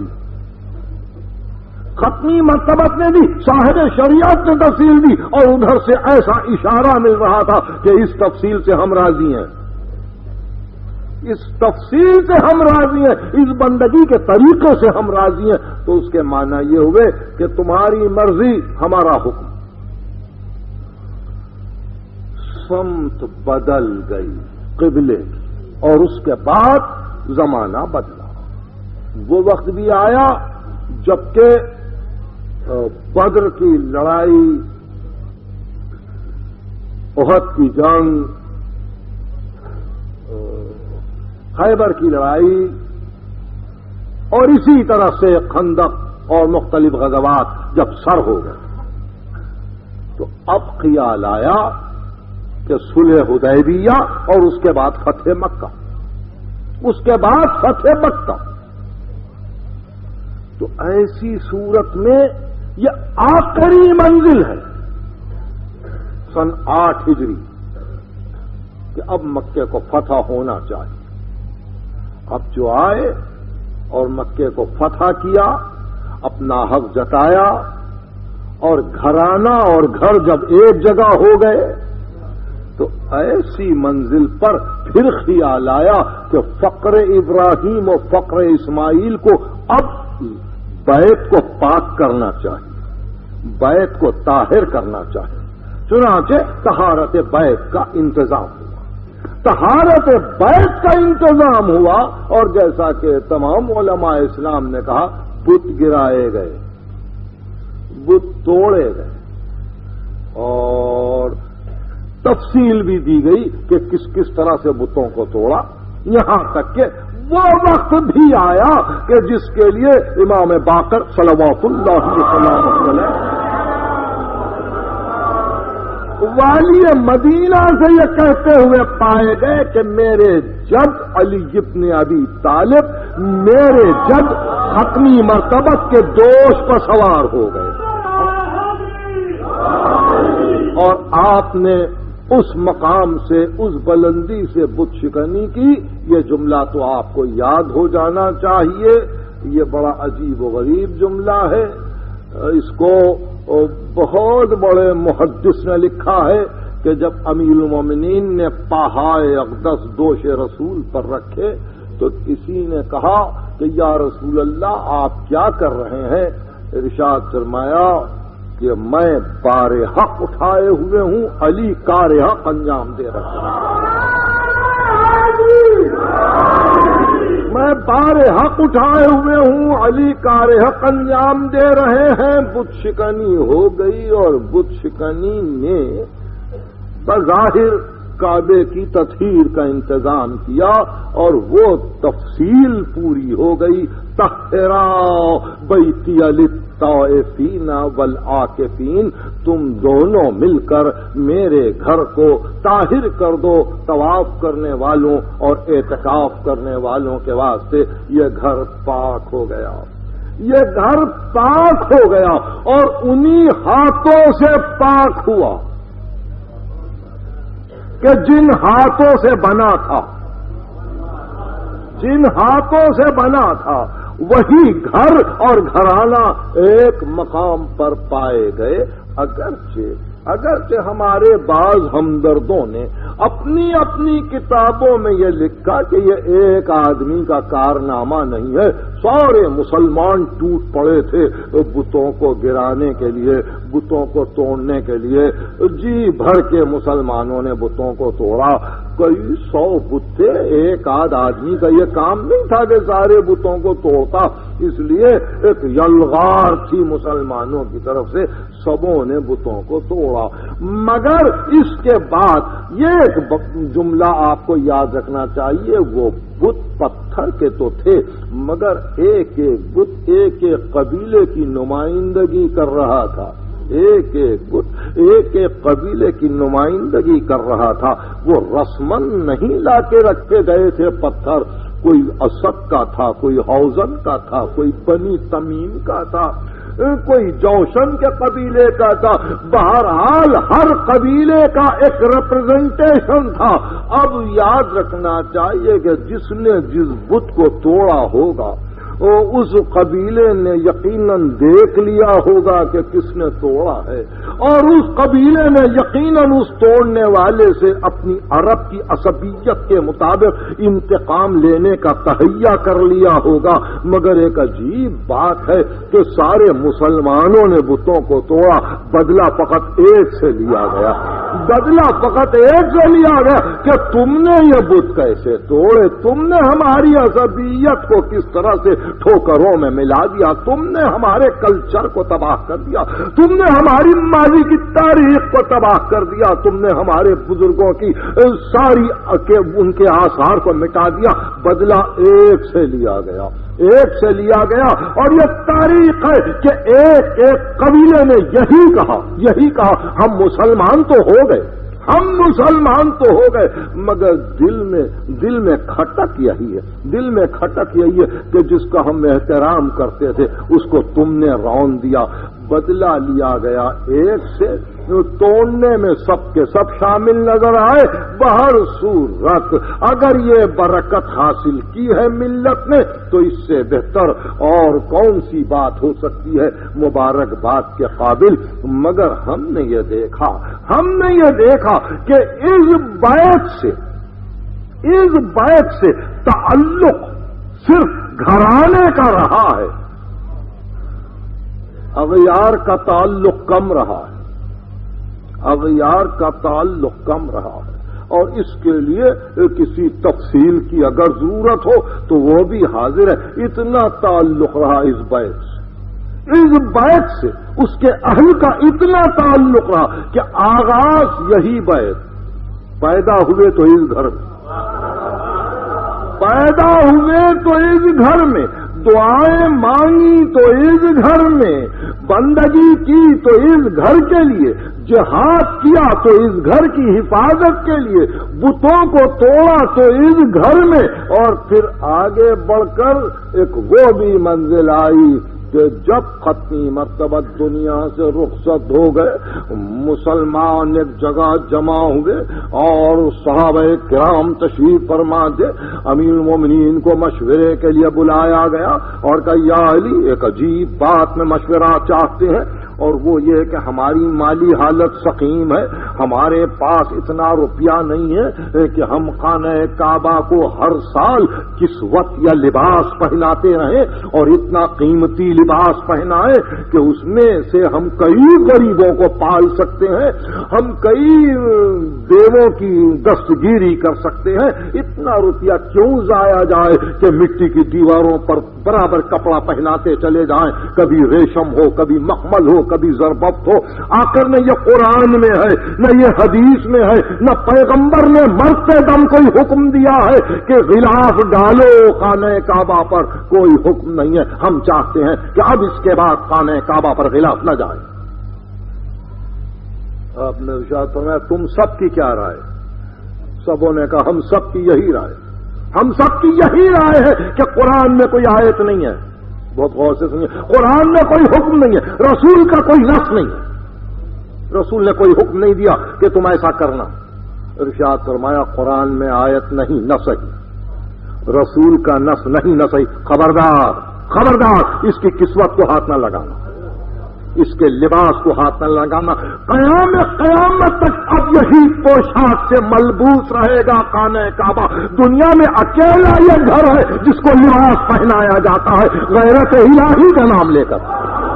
Speaker 2: ختمی مرتبت نے دی، صاحب شریعت نے تفصیل دی، اور ادھر سے ایسا اشارہ مل رہا تھا کہ اس تفصیل سے ہم راضی ہیں، اس تفصیل سے ہم راضی ہیں، اس بندگی کے طریقے سے ہم راضی ہیں۔ تو اس کے معنی یہ ہوئے کہ تمہاری مرضی ہمارا حکم۔ سمت بدل گئی قبلے کی، اور اس کے بعد زمانہ بدلا۔ وہ وقت بھی آیا جبکہ بدر کی لڑائی، احد کی جنگ، خیبر کی لڑائی، اور اسی طرح سے خندق اور مختلف غزوات جب سر ہو گئے تو اب خیال آیا کہ صلح حدیبیہ اور اس کے بعد فتح مکہ، اس کے بعد فتح مکہ۔ تو ایسی صورت میں یہ آخری منزل ہے سن 8 ہجری کہ اب مکے کو فتح ہونا چاہیے۔ اب جو آئے اور مکے کو فتح کیا، اپنا حق جتایا، اور گھرانہ اور گھر جب ایک جگہ ہو گئے تو ایسی منزل پر پھر خیال آیا کہ فقر ابراہیم و فقر اسماعیل کو اب بیت کو پاک کرنا چاہیے، بیت کو طاہر کرنا چاہیے۔ چنانچہ طہارت بیت کا انتظام ہوا، طہارت بیت کا انتظام ہوا، اور جیسا کہ تمام علماء اسلام نے کہا، بت گرائے گئے، بت توڑے گئے، اور تفصیل بھی دی گئی کہ کس کس طرح سے بتوں کو توڑا، یہاں تک کہ وہ وقت بھی آیا کہ جس کے لیے امام باقر صلوات اللہ علیہ والی مدینہ سے یہ کہتے ہوئے پائے گئے کہ میرے جد علی ابن ابی طالب میرے جد ختمی مرتبت کے دوش پر سوار ہو گئے، اور آپ نے اس مقام سے، اس بلندی سے بت شکنی کی۔ یہ جملہ تو آپ کو یاد ہو جانا چاہیے، یہ بڑا عجیب و غریب جملہ ہے، اس کو بہت بڑے محدث نے لکھا ہے کہ جب امیر المومنین نے پہائے اقدس دوش رسول پر رکھے تو کسی نے کہا کہ یا رسول اللہ آپ کیا کر رہے ہیں؟ ارشاد فرمایا کہ میں بار حق اٹھائے ہوئے ہوں، علی کار حق انجام دے رہا ہوں۔ میں بار حق اٹھائے ہوئے ہوں، علی کار حق انجام دے رہے ہیں۔ بت شکنی ہو گئی اور بت شکنی نے بظاہر کعبے کی تطہیر کا انتظام کیا اور وہ تفصیل پوری ہو گئی۔ طہرا بیتی للطائفین والعاکفین، تم دونوں مل کر میرے گھر کو طاہر کر دو طواف کرنے والوں اور اعتکاف کرنے والوں کے واسطے۔ یہ گھر پاک ہو گیا، یہ گھر پاک ہو گیا اور انہی ہاتھوں سے پاک ہوا کہ جن ہاتھوں سے بنا تھا، جن ہاتھوں سے بنا تھا وہی گھر اور گھرانہ ایک مقام پر پائے گئے۔ اگرچہ ہمارے بعض ہمدردوں نے اپنی اپنی کتابوں میں یہ لکھا کہ یہ ایک آدمی کا کارنامہ نہیں ہے، سارے مسلمان ٹوٹ پڑے تھے بتوں کو گرانے کے لیے، بتوں کو توڑنے کے لیے، جی بھر کے مسلمانوں نے بتوں کو توڑا۔ کئی 100 بت تھے، ایک آدھ آدمی کا یہ کام نہیں تھا کہ سارے بتوں کو توڑتا، اس لیے ایک یلغار تھی مسلمانوں کی طرف سے، سبوں نے بتوں کو توڑا۔ مگر اس کے بعد یہ ایک جملہ آپ کو یاد رکھنا چاہیے، وہ بت پتھر کے تو تھے مگر ایک ایک بت ایک ایک قبیلے کی نمائندگی کر رہا تھا، ایک ایک بت ایک ایک قبیلے کی نمائندگی کر رہا تھا۔ وہ رسمن نہیں لا کے رکھے گئے تھے پتھر، کوئی اسد کا تھا، کوئی حوزن کا تھا، کوئی بنی تمیم کا تھا، کوئی جوشن کے قبیلے کا تھا، بہرحال ہر قبیلے کا ایک ریپرزنٹیشن تھا۔ اب یاد رکھنا چاہیے کہ جس نے جس بت کو توڑا ہوگا اس قبیلے نے یقیناً دیکھ لیا ہوگا کہ کس نے توڑا ہے، اور اس قبیلے نے یقیناً اس توڑنے والے سے اپنی عرب کی عصبیت کے مطابق انتقام لینے کا تہیہ کر لیا ہوگا۔ مگر ایک عجیب بات ہے کہ سارے مسلمانوں نے بتوں کو توڑا، بدلہ فقط ایک سے لیا گیا، بدلہ فقط ایک سے لیا گیا کہ تم نے یہ بت کیسے توڑے، تم نے ہماری عصبیت کو کس طرح سے ٹھوکروں میں ملا دیا، تم نے ہمارے کلچر کو تباہ کر دیا، تم نے ہماری ماضی کی تاریخ کو تباہ کر دیا، تم نے ہمارے بزرگوں کی ساری ان کے آثار کو مٹا دیا۔ بدلہ ایک سے لیا گیا، ایک سے لیا گیا، اور یہ تاریخ ہے کہ ایک ایک قبیلے نے یہی کہا ہم مسلمان تو ہو گئے، ہم مسلمان تو ہو گئے، مگر دل میں کھٹک یہی ہے، دل میں کھٹک یہی ہے کہ جس کا ہم احترام کرتے تھے اس کو تم نے رون دیا۔ بدلہ لیا گیا ایک سے، توڑنے میں سب کے سب شامل نظر آئے۔ بہر صورت اگر یہ برکت حاصل کی ہے ملت نے تو اس سے بہتر اور کون سی بات ہو سکتی ہے مبارکباد کے قابل۔ مگر ہم نے یہ دیکھا کہ اس بیعت سے تعلق صرف گھرانے کا رہا ہے، اغیار کا تعلق کم رہا ہے، اغیار کا تعلق کم رہا ہے، اور اس کے لیے کسی تفصیل کی اگر ضرورت ہو تو وہ بھی حاضر ہے۔ اتنا تعلق رہا اس بیعت سے اس کے اہل کا اتنا تعلق رہا کہ آغاز یہی بیعت، پیدا ہوئے تو اس گھر میں، پیدا ہوئے تو اس گھر میں، دعائیں مانگی تو اس گھر میں، بندگی کی تو اس گھر کے لیے، جہاد کیا تو اس گھر کی حفاظت کے لیے، بتوں کو توڑا تو اس گھر میں، اور پھر آگے بڑھ کر ایک وہ بھی منزل آئی کہ جب ختمی مرتبہ دنیا سے رخصت ہو گئے، مسلمان ایک جگہ جمع ہوئے اور صحابہ کرام تشریف فرما تھے، امیر المومنین کو مشورے کے لیے بلایا گیا اور کہا یا علی ایک عجیب بات میں مشورہ چاہتے ہیں۔ اور وہ یہ ہے کہ ہماری مالی حالت سقیم ہے، ہمارے پاس اتنا روپیہ نہیں ہے کہ ہم خانہ کعبہ کو ہر سال کسوت یا لباس پہناتے رہیں اور اتنا قیمتی لباس پہنائے کہ اس میں سے ہم کئی غریبوں کو پال سکتے ہیں، ہم کئی دیووں کی دستگیری کر سکتے ہیں۔ اتنا روپیہ کیوں ضائع جائے کہ مٹی کی دیواروں پر برابر کپڑا پہناتے چلے جائیں، کبھی ریشم ہو، کبھی مخمل ہو، کبھی زربفت ہو۔ آخر نہ یہ قرآن میں ہے، نہ یہ حدیث میں ہے، نہ پیغمبر نے مرتے دم کوئی حکم دیا ہے کہ غلاف ڈالو خانہ کعبہ پر، کوئی حکم نہیں ہے۔ ہم چاہتے ہیں کہ اب اس کے بعد خانہ کعبہ پر غلاف نہ جائے۔ آپ نے ارشاد فرمایا تم سب کی کیا رائے؟ سبوں نے کہا ہم سب کی یہی رائے، ہم سب کی یہی رائے ہے کہ قرآن میں کوئی آیت نہیں ہے۔ بہت غور سے سنیے، قرآن میں کوئی حکم نہیں ہے، رسول کا کوئی نص نہیں ہے، رسول نے کوئی حکم نہیں دیا کہ تم ایسا کرنا۔ ارشاد فرمایا قرآن میں آیت نہیں، نص ہے، رسول کا نص نہیں، نص ہے۔ خبردار خبردار، اس کی کسوت کو ہاتھ نہ لگانا، اس کے لباس کو ہاتھ نہ لگانا۔ قیامت تک اب یہی پوشاک سے ملبوس رہے گا خانہ کعبہ۔ دنیا میں اکیلا یہ گھر ہے جس کو لباس پہنایا جاتا ہے غیرت الہی کا نام لے کر۔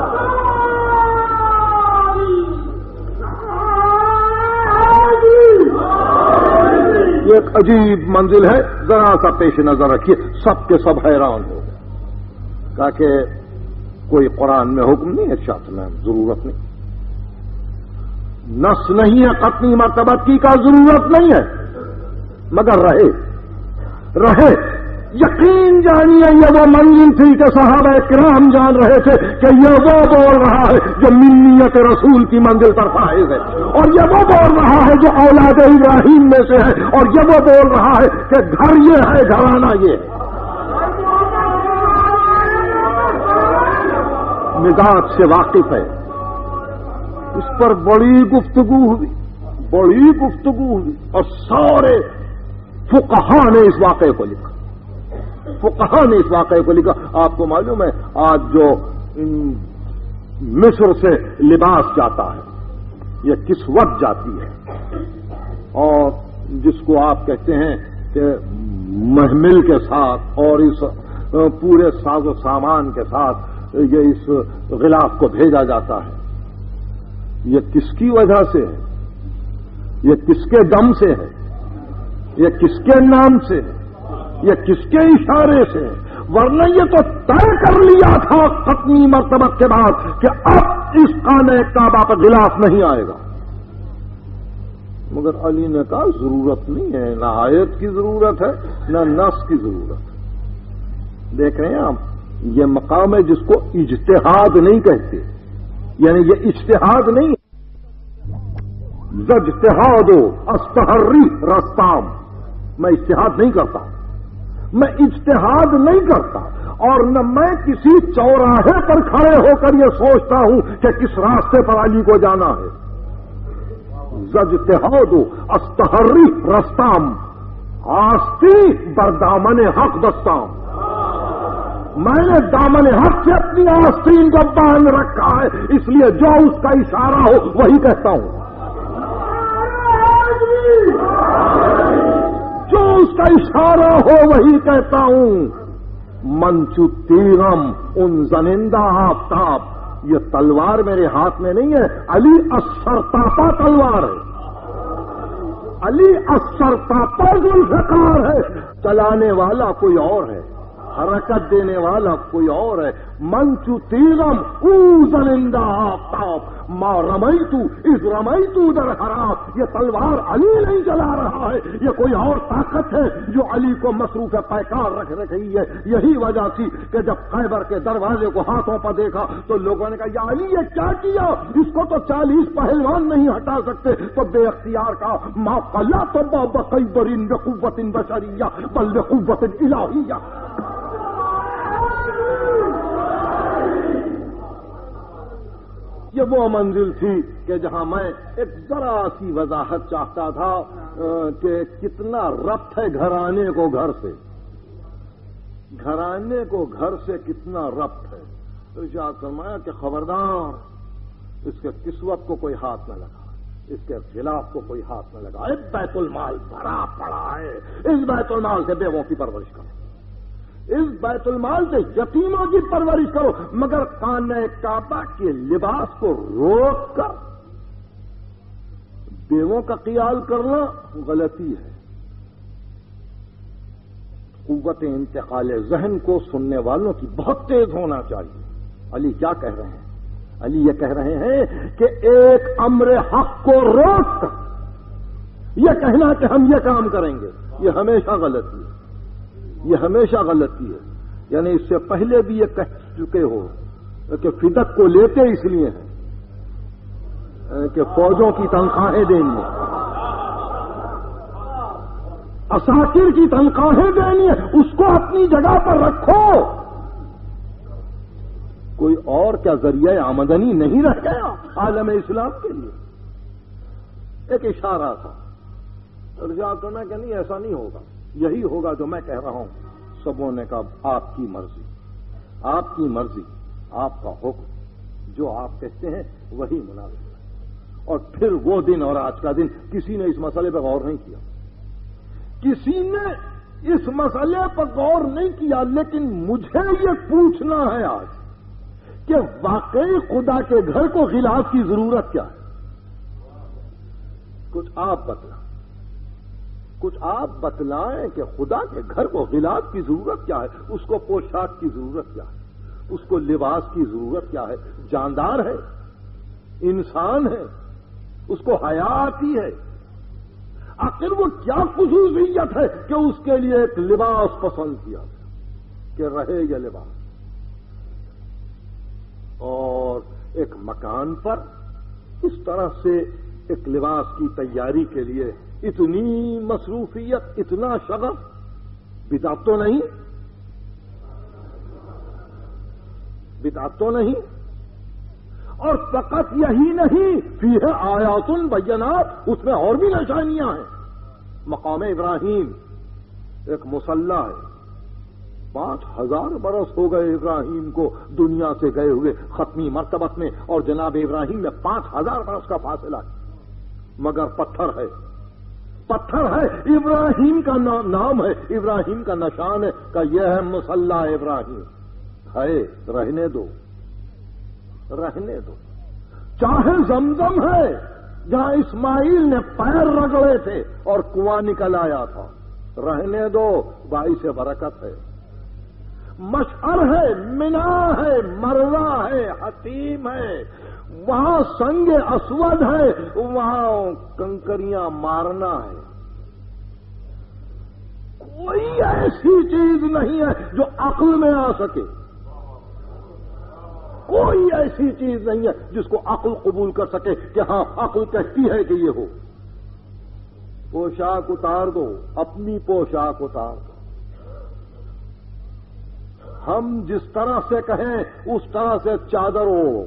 Speaker 2: یہ ایک عجیب منزل ہے، ذرا سا پیش نظر رکھیے، سب کے سب حیران ہو گئے، کہا کہ کوئی قرآن میں حکم نہیں ہے، ارشاد میں ضرورت نہیں، نص نہیں ہے، قطعی مرتبت کا ضرورت نہیں ہے، مگر رہے یقین جانیے یہ وہ منزل تھی کہ صحابہ کرام جان رہے تھے کہ یہ وہ بول رہا ہے جو منیت رسول کی منزل پر فائز ہے، اور یہ وہ بول رہا ہے جو اولاد ابراہیم میں سے ہے، اور یہ وہ بول رہا ہے کہ گھر یہ ہے، گھرانہ یہ ہے۔ مزاج سے واقف ہے، اس پر بڑی گفتگو ہوئی اور سارے فقہا نے اس واقعے کو لکھا۔ آپ کو معلوم ہے آج جو مصر سے لباس جاتا ہے یہ کسوت جاتی ہے، اور جس کو آپ کہتے ہیں کہ محمل کے ساتھ اور اس پورے ساز و سامان کے ساتھ یہ اس غلاف کو بھیجا جاتا ہے۔ یہ کس کی وجہ سے ہے؟ یہ کس کے دم سے ہے؟ یہ کس کے نام سے ہے؟ یہ کس کے اشارے سے ہے؟ ورنہ یہ تو طے کر لیا تھا ختمی مرتبت کے بعد کہ اب اس خانہ کعبہ پر غلاف نہیں آئے گا، مگر علی نے کہا ضرورت نہیں ہے، نہ آیت کی ضرورت ہے نہ نص کی ضرورت ہے۔ دیکھ رہے ہیں آپ، یہ مقام ہے جس کو اجتہاد نہیں کہتے، یعنی یہ اجتہاد نہیں، زجتہاد استحری رستام، میں اجتہاد نہیں کرتا، میں اجتہاد نہیں کرتا، اور نہ میں کسی چوراہے پر کھڑے ہو کر یہ سوچتا ہوں کہ کس راستے پر علی کو جانا ہے۔ زجتہاد استحری رستام، آستی بردامن حق دستام، میں نے دامن حق سے اپنی آستین کو باندھ رکھا ہے، اس لیے جو اس کا اشارہ ہو وہی کہتا ہوں، جو اس کا اشارہ ہو وہی کہتا ہوں۔ منچو تیغم ان زنندہ آفتاب، یہ تلوار میرے ہاتھ میں نہیں ہے، علی السرتاپا تلوار ہے، علی السرتاپا ذوالفقار ہے، چلانے والا کوئی اور ہے، حرکت دینے والا کوئی اور ہے۔ منچو تیغم او زنندہ آفتاب، ما رمیتو اذ رمیتو در حراب، یہ تلوار علی نہیں چلا رہا ہے، یہ کوئی اور طاقت ہے جو علی کو مصروف پیکار رکھ رہی ہے۔ یہی وجہ تھی کہ جب خیبر کے دروازے کو ہاتھوں پر دیکھا تو لوگوں نے کہا یا علی یہ کیا کیا، اس کو تو 40 پہلوان نہیں ہٹا سکتے، تو بے اختیار کا ما قلا تو بخیبر بقوت بشریہ بل بقوت الہیہ۔ یہ وہ منزل تھی کہ جہاں میں ایک ذرا سی وضاحت چاہتا تھا کہ کتنا ربط ہے گھرانے کو گھر سے، گھرانے کو گھر سے کتنا ربط ہے۔ ارشاد فرمایا کہ خبردار اس کے کسوت کو کوئی ہاتھ نہ لگا، اس کے غلاف کو کوئی ہاتھ نہ لگا. بیت المال بھرا پڑا ہے، اس بیت المال سے بیووں کی پرورش کرو، اس بیت المال سے یتیموں کی پرورش کرو، مگر خانہ کعبہ کے لباس کو روک کر بیووں کا خیال کرنا غلطی ہے. قوت انتقال ذہن کو سننے والوں کی بہت تیز ہونا چاہیے. علی کیا کہہ رہے ہیں؟ علی یہ کہہ رہے ہیں کہ ایک امر حق کو روک کر یہ کہنا کہ ہم یہ کام کریں گے، یہ ہمیشہ غلطی ہے، یہ ہمیشہ غلطی ہے. یعنی اس سے پہلے بھی یہ کہہ چکے ہو کہ فدق کو لیتے اس لیے ہیں کہ فوجوں کی تنخواہیں دینی ہے، عساکر کی تنخواہیں دینی ہے، اس کو اپنی جگہ پر رکھو. کوئی اور کیا ذریعہ آمدنی نہیں رہ گیا عالم اسلام کے لیے؟ ایک اشارہ تھا، ارجاع کرنا کہ نہیں ایسا نہیں ہوگا، یہی ہوگا جو میں کہہ رہا ہوں. سبوں نے کہا آپ کی مرضی، آپ کی مرضی، آپ کا حکم، جو آپ کہتے ہیں وہی مناسب ہے. اور پھر وہ دن اور آج کا دن کسی نے اس مسئلے پہ غور نہیں کیا، کسی نے اس مسئلے پر غور نہیں کیا. لیکن مجھے یہ پوچھنا ہے آج کہ واقعی خدا کے گھر کو غلاف کی ضرورت کیا ہے؟ کچھ آپ بتلائیں کہ خدا کے گھر کو غلاف کی ضرورت کیا ہے؟ اس کو پوشاک کی ضرورت کیا ہے؟ اس کو لباس کی ضرورت کیا ہے؟ جاندار ہے، انسان ہے، اس کو حیا آتی ہے. آخر وہ کیا خصوصیت ہے کہ اس کے لیے ایک لباس پسند کیا کہ رہے یہ لباس؟ اور ایک مکان پر اس طرح سے ایک لباس کی تیاری کے لیے اتنی مصروفیت، اتنا شغف، بدعت تو نہیں؟ بدعت تو نہیں؟ اور فقط یہی نہیں، فیہ آیات بینات، اس میں اور بھی نشانیاں ہیں. مقام ابراہیم ایک مصلی ہے، 5000 برس ہو گئے ابراہیم کو دنیا سے گئے ہوئے ختمی مرتبت میں، اور جناب ابراہیم میں 5000 برس کا فاصلہ ہے، مگر پتھر ہے، پتھر ہے. ابراہیم کا نام ہے، ابراہیم کا نشان ہے کہ یہ ہے مصلی ابراہیم. ہے، رہنے دو، رہنے دو. چاہے زمزم ہے جہاں اسماعیل نے پیر رگڑے تھے اور کنواں نکل آیا تھا، رہنے دو، باعث برکت ہے. مشعر ہے، منا ہے، مروا ہے، حتیم ہے، وہاں سنگ اسود ہے، وہاں کنکریاں مارنا ہے. کوئی ایسی چیز نہیں ہے جو عقل میں آ سکے، کوئی ایسی چیز نہیں ہے جس کو عقل قبول کر سکے کہ ہاں عقل کہتی ہے کہ یہ ہو. پوشاک اتار دو، اپنی پوشاک اتار دو. ہم جس طرح سے کہیں اس طرح سے چادر اوڑھو،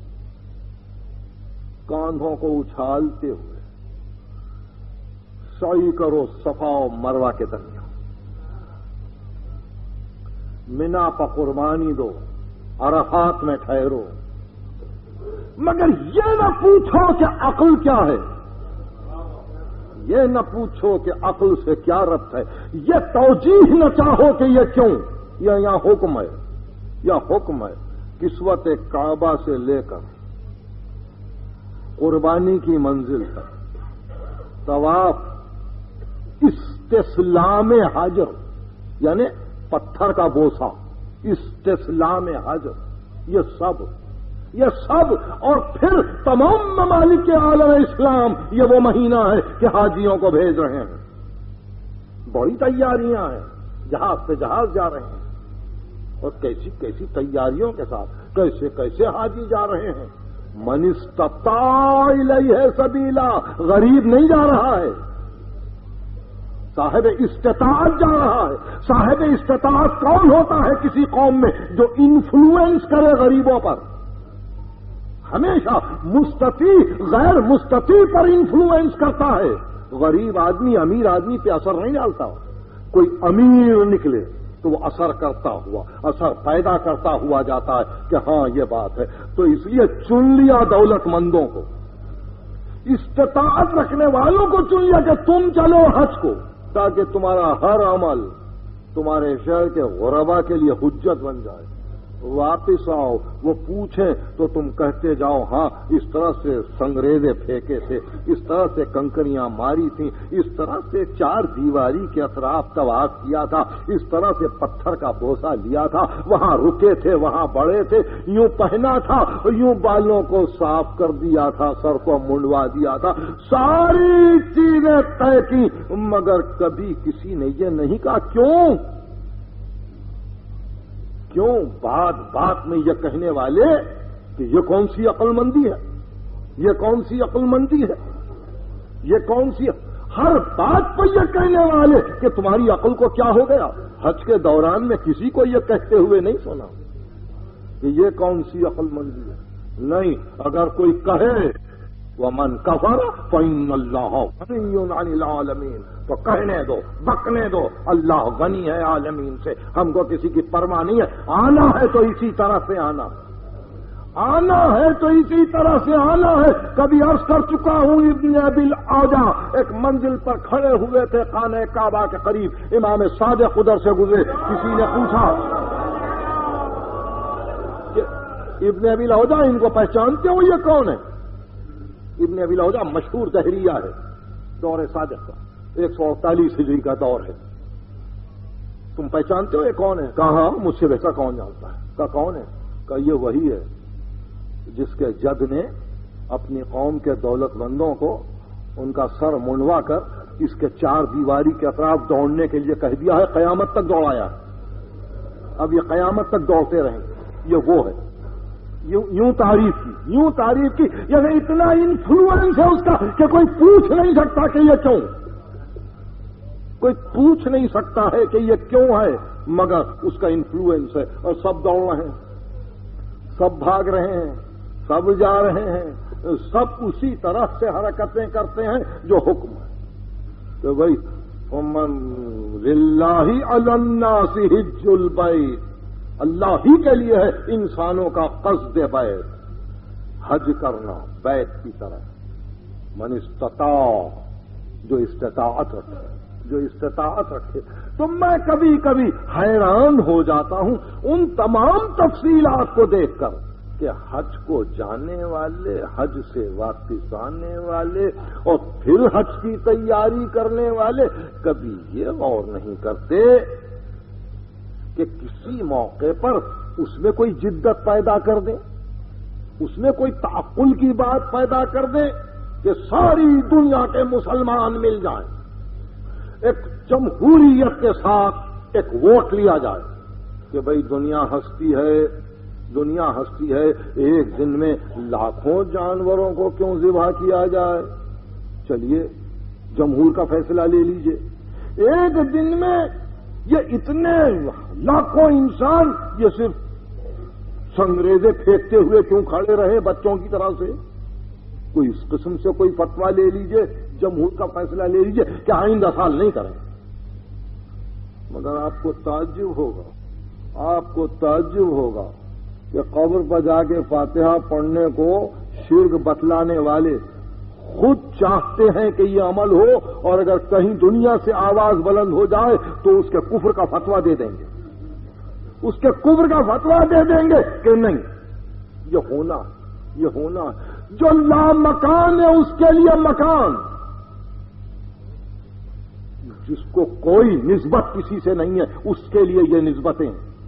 Speaker 2: کاندھوں کو اچھالتے ہوئے سعی کرو صفا و مروہ کے درمیان، منا پر قربانی دو، عرفات میں ٹھہرو. مگر یہ نہ پوچھو کہ عقل کیا ہے، یہ نہ پوچھو کہ عقل سے کیا ربط ہے، یہ توجیہ نہ چاہو کہ یہ کیوں، یا یہاں حکم ہے، یا حکم ہے. کسوت کعبہ سے لے کر قربانی کی منزل تک طواف، استسلام حجر یعنی پتھر کا بوسہ، استسلام حجر، یہ سب، اور پھر تمام ممالک کے عالم اسلام یہ وہ مہینہ ہے کہ حاجیوں کو بھیج رہے ہیں. بڑی تیاریاں ہیں، جہاز پہ جہاز جا رہے ہیں، اور کیسی کیسی تیاریوں کے ساتھ کیسے کیسے حاجی جا رہے ہیں. من استطاع الیہ سبیلا، غریب نہیں جا رہا ہے، صاحب استطاعت جا رہا ہے. صاحب استطاعت کون ہوتا ہے کسی قوم میں؟ جو انفلوئنس کرے غریبوں پر. ہمیشہ مستطیع غیر مستطیع پر انفلوئنس کرتا ہے. غریب آدمی امیر آدمی پہ اثر نہیں ڈالتا. کوئی امیر نکلے تو وہ اثر کرتا ہوا، اثر پیدا کرتا ہوا جاتا ہے کہ ہاں یہ بات ہے. تو اس لیے چن لیا دولت مندوں کو، استطاعت رکھنے والوں کو چن لیا کہ تم چلو حج کو، تاکہ تمہارا ہر عمل تمہارے شہر کے غربا کے لیے حجت بن جائے. واپس آؤ، وہ پوچھیں تو تم کہتے جاؤ ہاں اس طرح سے سنگریزے پھینکے تھے، اس طرح سے کنکریاں ماری تھیں، اس طرح سے چار دیواری کے اطراف طواف کیا تھا، اس طرح سے پتھر کا بوسہ لیا تھا، وہاں رکے تھے، وہاں بڑے تھے، یوں پہنا تھا، یوں بالوں کو صاف کر دیا تھا، سر کو منڈوا دیا تھا، ساری چیزیں طے کی، مگر کبھی کسی نے یہ نہیں کہا کیوں بات بات میں یہ کہنے والے کہ یہ کون سی عقل مندی ہے، یہ کون سی عقل مندی ہے، یہ کون سی، ہر بات پر یہ کہنے والے کہ تمہاری عقل کو کیا ہو گیا. حج کے دوران میں کسی کو یہ کہتے ہوئے نہیں سنا کہ یہ کون سی عقل مندی ہے. نہیں، اگر کوئی کہے وَمَنْ كَفَرَ فَإِنَّ اللَّهَ غَنِيٌّ عَنِ الْعَالَمِينَ، تو کہنے دو، بکنے دو، اللہ غنی ہے عالمین سے، ہم کو کسی کی پرواہ نہیں ہے. آنا ہے تو اسی طرح سے آنا ہے. کبھی عرض کر چکا ہوں، ابن ابی الاوجاع ایک منزل پر کھڑے ہوئے تھے خانہ کعبہ کے قریب، امام صادق ادھر سے گزرے، کسی نے پوچھا کہ ابن ابی الاوجاع ان کو پہچانتے ہو، یہ کون ہے؟ ابن ابی الاوجاع مشہور دہریہ ہے، دور صادق کا 148 ہجری کا دور ہے. تم پہچانتے ہو یہ کون ہے؟ کہا مجھ سے ویسا کون جانتا ہے؟ کہا کون ہے؟ کہا یہ وہی ہے جس کے جد نے اپنی قوم کے دولت مندوں کو ان کا سر منڈوا کر اس کے چار دیواری کے اطراف دوڑنے کے لیے کہہ دیا ہے، قیامت تک دوڑایا. اب یہ قیامت تک دوڑتے رہیں گے. یہ وہ ہے. یوں تعریف کی یعنی اتنا انفلوئنس ہے اس کا کہ کوئی پوچھ نہیں سکتا کہ یہ کیوں، کوئی پوچھ نہیں سکتا ہے کہ یہ کیوں ہے، مگر اس کا انفلوئنس ہے. اور سب دوڑ رہے ہیں، سب بھاگ رہے ہیں، سب جا رہے ہیں، سب اسی طرح سے حرکتیں کرتے ہیں جو حکم ہے. تو بھائی للہ علی الناس حج البیت، اللہ ہی کے لیے ہے انسانوں کا قصد بیت، حج کرنا بیت کی طرح. من استطاع، جو استطاعت رکھے. تو میں کبھی کبھی حیران ہو جاتا ہوں ان تمام تفصیلات کو دیکھ کر کہ حج کو جانے والے، حج سے واپس آنے والے اور پھر حج کی تیاری کرنے والے کبھی یہ غور نہیں کرتے کہ کسی موقع پر اس میں کوئی جدت پیدا کر دیں، اس میں کوئی تعقل کی بات پیدا کر دیں کہ ساری دنیا کے مسلمان مل جائیں، ایک جمہوریت کے ساتھ ایک ووٹ لیا جائے کہ بھئی دنیا ہستی ہے، ایک دن میں لاکھوں جانوروں کو کیوں ذبح کیا جائے؟ چلیے جمہور کا فیصلہ لے لیجئے، ایک دن میں یہ اتنے لاکھوں انسان یہ صرف سنگریزے پھینکتے ہوئے کیوں کھڑے رہے بچوں کی طرح سے؟ کوئی اس قسم سے کوئی فتویٰ لے لیجئے، جمہور کا فیصلہ لے لیجئے کہ آئندہ سال نہیں کریں. مگر آپ کو تعجب ہوگا کہ قبر پر جا کے فاتحہ پڑھنے کو شرک بتلانے والے خود چاہتے ہیں کہ یہ عمل ہو، اور اگر کہیں دنیا سے آواز بلند ہو جائے تو اس کے کفر کا فتویٰ دے دیں گے، کہ نہیں یہ ہونا جو لامکان ہے اس کے لیے مکان، جس کو کوئی نسبت کسی سے نہیں ہے اس کے لیے یہ نسبتیں،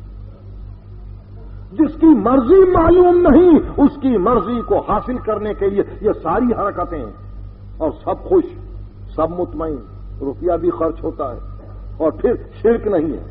Speaker 2: جس کی مرضی معلوم نہیں اس کی مرضی کو حاصل کرنے کے لیے یہ ساری حرکتیں ہیں. اور سب خوش، سب مطمئن، روپیہ بھی خرچ ہوتا ہے. اور پھر شرک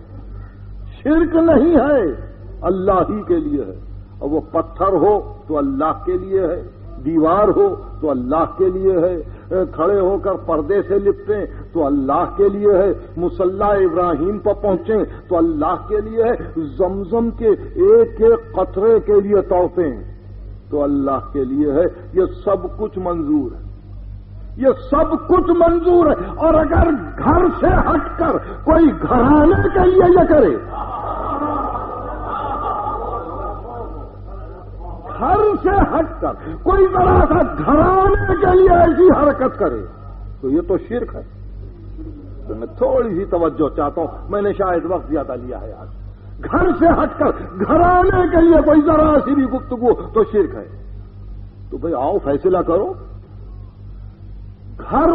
Speaker 2: نہیں ہے، اللہ ہی کے لیے ہے. اور وہ پتھر ہو تو اللہ کے لیے ہے، دیوار ہو تو اللہ کے لیے ہے، کھڑے ہو کر پردے سے لپٹیں تو اللہ کے لیے ہے، مصلی ابراہیم پر پہنچیں تو اللہ کے لیے ہے، زمزم کے ایک ایک قطرے کے لیے توڑیں تو اللہ کے لیے ہے. یہ سب کچھ منظور ہے، یہ سب کچھ منظور ہے. اور اگر گھر سے ہٹ کر کوئی گھرانے کے لیے یہ کرے، گھر سے ہٹ کر کوئی ذرا سا گھرانے کے لیے ایسی حرکت کرے تو یہ تو شرک ہے. تو میں تھوڑی سی توجہ چاہتا ہوں، میں نے شاید وقت زیادہ لیا ہے آج. گھر سے ہٹ کر گھرانے کے لیے کوئی ذرا سی بھی گفتگو تو شرک ہے. تو بھئی آؤ فیصلہ کرو. گھر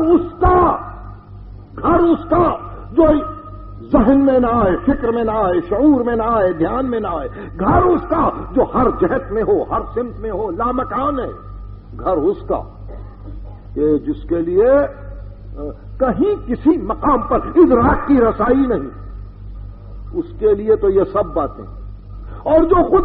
Speaker 2: اس کا جو ذہن میں نہ آئے، فکر میں نہ آئے، شعور میں نہ آئے، دھیان میں نہ آئے. گھر اس کا جو ہر جہت میں ہو، ہر سمت میں ہو، لامکان ہے. گھر اس کا کہ جس کے لیے کہیں کسی مقام پر ادراک کی رسائی نہیں، اس کے لیے تو یہ سب باتیں. اور جو خود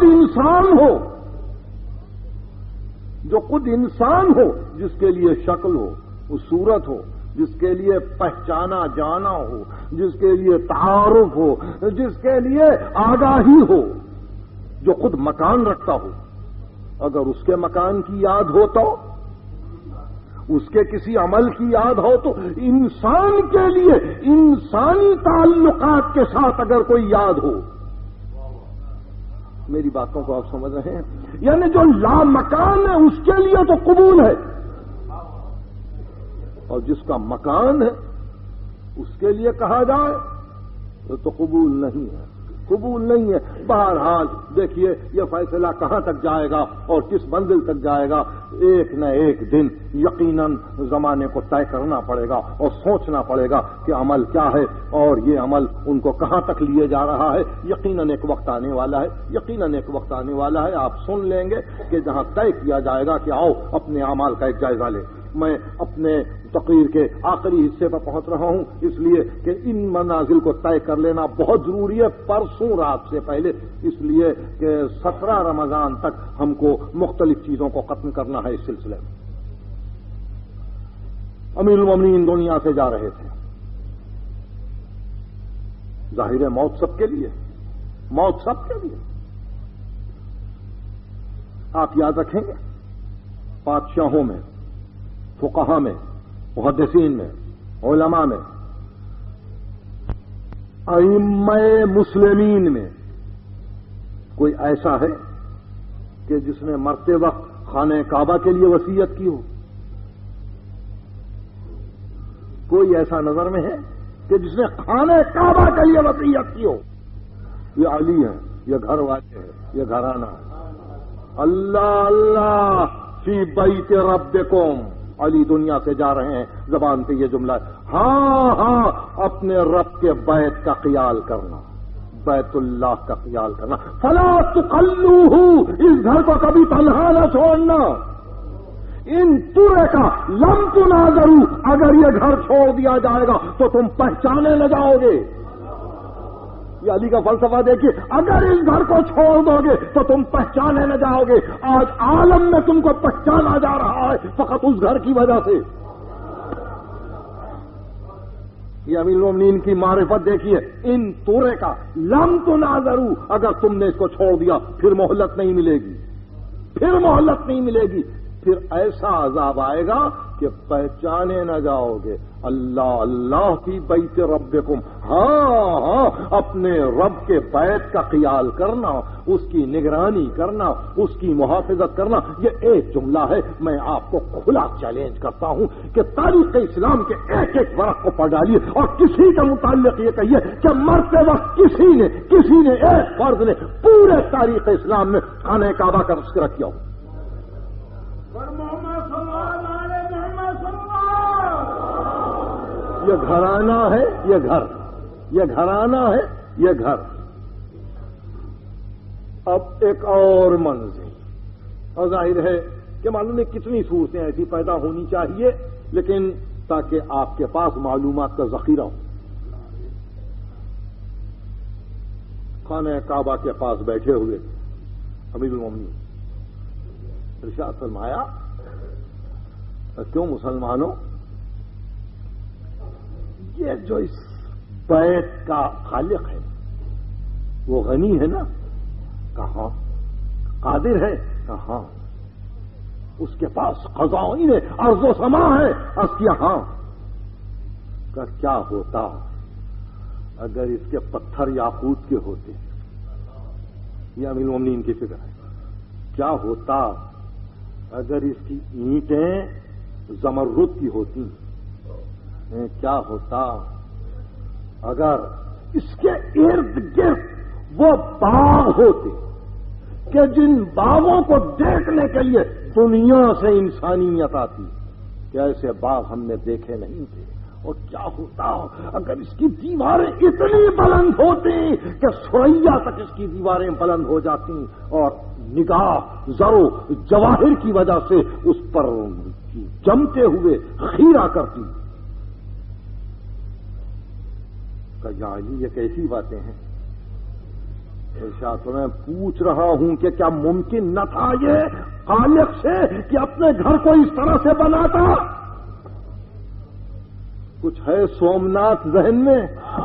Speaker 2: انسان ہو، جس کے لیے شکل ہو، وہ صورت ہو، جس کے لیے پہچانا جانا ہو، جس کے لیے تعارف ہو، جس کے لیے آگاہی ہو، جو خود مکان رکھتا ہو، اگر اس کے مکان کی یاد ہو تو، اس کے کسی عمل کی یاد ہو تو، انسان کے لیے انسانی تعلقات کے ساتھ اگر کوئی یاد ہو. میری باتوں کو آپ سمجھ رہے ہیں؟ یعنی جو لامکان ہے اس کے لیے تو قبول ہے، اور جس کا مکان ہے اس کے لیے کہا جائے تو قبول نہیں ہے. قبول نہیں ہے. بہرحال دیکھیے یہ فیصلہ کہاں تک جائے گا اور کس منزل تک جائے گا، ایک نہ ایک دن یقیناً زمانے کو طے کرنا پڑے گا اور سوچنا پڑے گا کہ عمل کیا ہے اور یہ عمل ان کو کہاں تک لیے جا رہا ہے. یقیناً ایک وقت آنے والا ہے، آپ سن لیں گے کہ جہاں طے کیا جائے گا کہ آؤ اپنے اعمال کا ایک جائزہ لیں. میں اپنے تقریر کے آخری حصے پر پہنچ رہا ہوں، اس لیے کہ ان منازل کو طے کر لینا بہت ضروری ہے پرسوں رات سے پہلے، اس لیے کہ 17 رمضان تک ہم کو مختلف چیزوں کو ختم کرنا ہے. اس سلسلے میں امیر المومنین دنیا سے جا رہے تھے. ظاہر ہے موت سب کے لیے، موت سب کے لیے. آپ یاد رکھیں گے بادشاہوں میں، فقہا میں، محدثین میں، علماء میں، ائمہ مسلمین میں کوئی ایسا ہے کہ جس نے مرتے وقت خانہ کعبہ کے لیے وصیت کی ہو؟ کوئی ایسا نظر میں ہے کہ جس نے خانہ کعبہ کے لیے وصیت کی ہو؟ یہ علی ہے، یہ گھر والے ہیں، یہ گھرانہ ہے. اللہ اللہ فی بیت ربکم. علی دنیا سے جا رہے ہیں، زبان پہ یہ جملہ ہے. ہاں اپنے رب کے بیت کا خیال کرنا، بیت اللہ کا خیال کرنا. فلا تخلوہ، اس گھر کو کبھی تنہا نہ چھوڑنا. ان تورے کا لم تناظروا، اگر یہ گھر چھوڑ دیا جائے گا تو تم پہچانے نہ جاؤ گے. یہ علی کا فلسفہ دیکھیے، اگر اس گھر کو چھوڑ دو گے تو تم پہچانے نہ جاؤ گے. آج عالم میں تم کو پہچانا جا رہا ہے فقط اس گھر کی وجہ سے. یہ امیر المومنین کی معرفت دیکھیے. ان تورے کا لم تناظروا، اگر تم نے اس کو چھوڑ دیا پھر مہلت نہیں ملے گی، پھر مہلت نہیں ملے گی. پھر ایسا عذاب آئے گا کہ پہچانے نہ جاؤ گے. اللہ اللہ فی بیت ربکم. ہاں اپنے رب کے بیت کا خیال کرنا، اس کی نگرانی کرنا، اس کی محافظت کرنا. یہ ایک جملہ ہے. میں آپ کو کھلا چیلنج کرتا ہوں کہ تاریخ اسلام کے ایک ایک ورق کو پڑھ ڈالیے اور کسی کے متعلق یہ کہیے کہ مرتے وقت کسی نے ایک فرد نے پورے تاریخ اسلام میں خانہ کعبہ کا تذکرہ کیا ہو. یہ گھرانہ ہے، یہ گھر، یہ گھرانہ ہے، یہ گھر. اب ایک اور منزل، اور ظاہر ہے کہ معلوم نہیں کتنی صورتیں ایسی پیدا ہونی چاہیے، لیکن تاکہ آپ کے پاس معلومات کا ذخیرہ ہو. خانہ کعبہ کے پاس بیٹھے ہوئے امیر المومنین ارشاد فرمایا، کیوں مسلمانوں، یہ جو اس بیت کا خالق ہے وہ غنی ہے نا؟ کہاں؟ قادر ہے؟ کہاں؟ اس کے پاس خزائن ارض و سما ہے. عرض کیا ہاں. کہ کیا ہوتا اگر اس کے پتھر یاقوت کے ہوتے؟ یہ امیر المومنین کی فکر ہے. کیا ہوتا اگر اس کی اینٹیں زمرد کی ہوتی؟ کیا ہوتا اگر اس کے ارد گرد وہ باغ ہوتے کہ جن باغوں کو دیکھنے کے لیے دنیا سے انسانیت آتی؟ کہ ایسے باغ ہم نے دیکھے نہیں تھے. اور کیا ہوتا اگر اس کی دیواریں اتنی بلند ہوتی کہ سریا تک اس کی دیواریں بلند ہو جاتی اور نگاہ زرو جواہر کی وجہ سے اس پر جمتے ہوئے خیرہ کرتی. کہ یا علی یہ کیسی باتیں ہیں؟ ارشاد تو میں پوچھ رہا ہوں کہ کیا ممکن نہ تھا یہ خالق سے کہ اپنے گھر کو اس طرح سے بناتا؟ کچھ ہے سومناتھ ذہن میں؟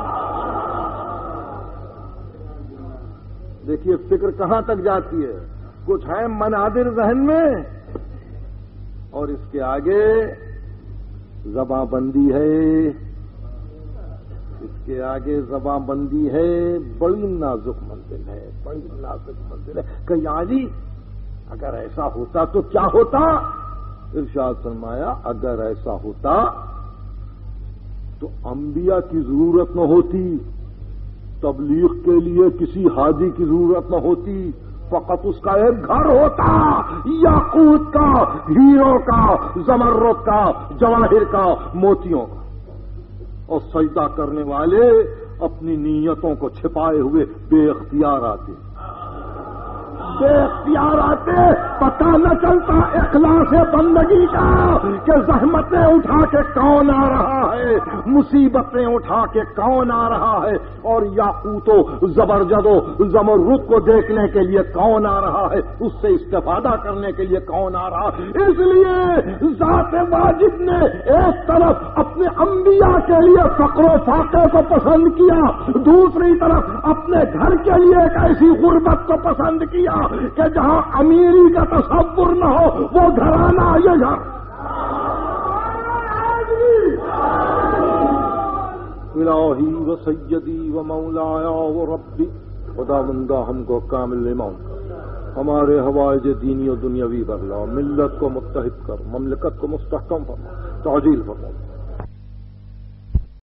Speaker 2: دیکھیے فکر کہاں تک جاتی ہے. کچھ ہے مناظر ذہن میں اور اس کے آگے زباں بندی ہے. اس کے آگے زباں بندی ہے. بڑی نازک منزل ہے, بڑی نازک منزل ہے. کہ یعنی اگر ایسا ہوتا تو کیا ہوتا؟ ارشاد فرمایا اگر ایسا ہوتا تو انبیاء کی ضرورت نہ ہوتی, تبلیغ کے لیے کسی حاجی کی ضرورت نہ ہوتی. فقط اس کا ایک گھر ہوتا, یاقوت کا, ہیروں کا, زمرد کا, جواہر کا, موتیوں کا. اور سجدہ کرنے والے اپنی نیتوں کو چھپائے ہوئے بے اختیار آتے, بے اختیار آتے. پتہ نہ چلتا اخلاص بندگی کا کہ زحمتیں اٹھا کے کون آ رہا ہے, مصیبتیں اٹھا کے کون آ رہا ہے, اور یاقوت و زبرجد و زمرد کو دیکھنے کے لیے کون آ رہا ہے, اس سے استفادہ کرنے کے لیے کون آ رہا ہے. اس لیے ذات واجب نے ایک طرف اپنے انبیاء کے لیے فقر و فاقے کو پسند کیا, دوسری طرف اپنے گھر کے لیے ایک ایسی غربت کو پسند کیا کہ جہاں امیری کا تصور نہ ہو وہ گھرانہ یہ گھر. الہی و سیدی و مولایا و ربی, خدا بندہ ہم کو کامل ایمان کر, ہمارے حوائج دینی و دنیاوی بدلا, ملت کو متحد کر, مملکت کو مستحکم فرما, تعجیل فرما.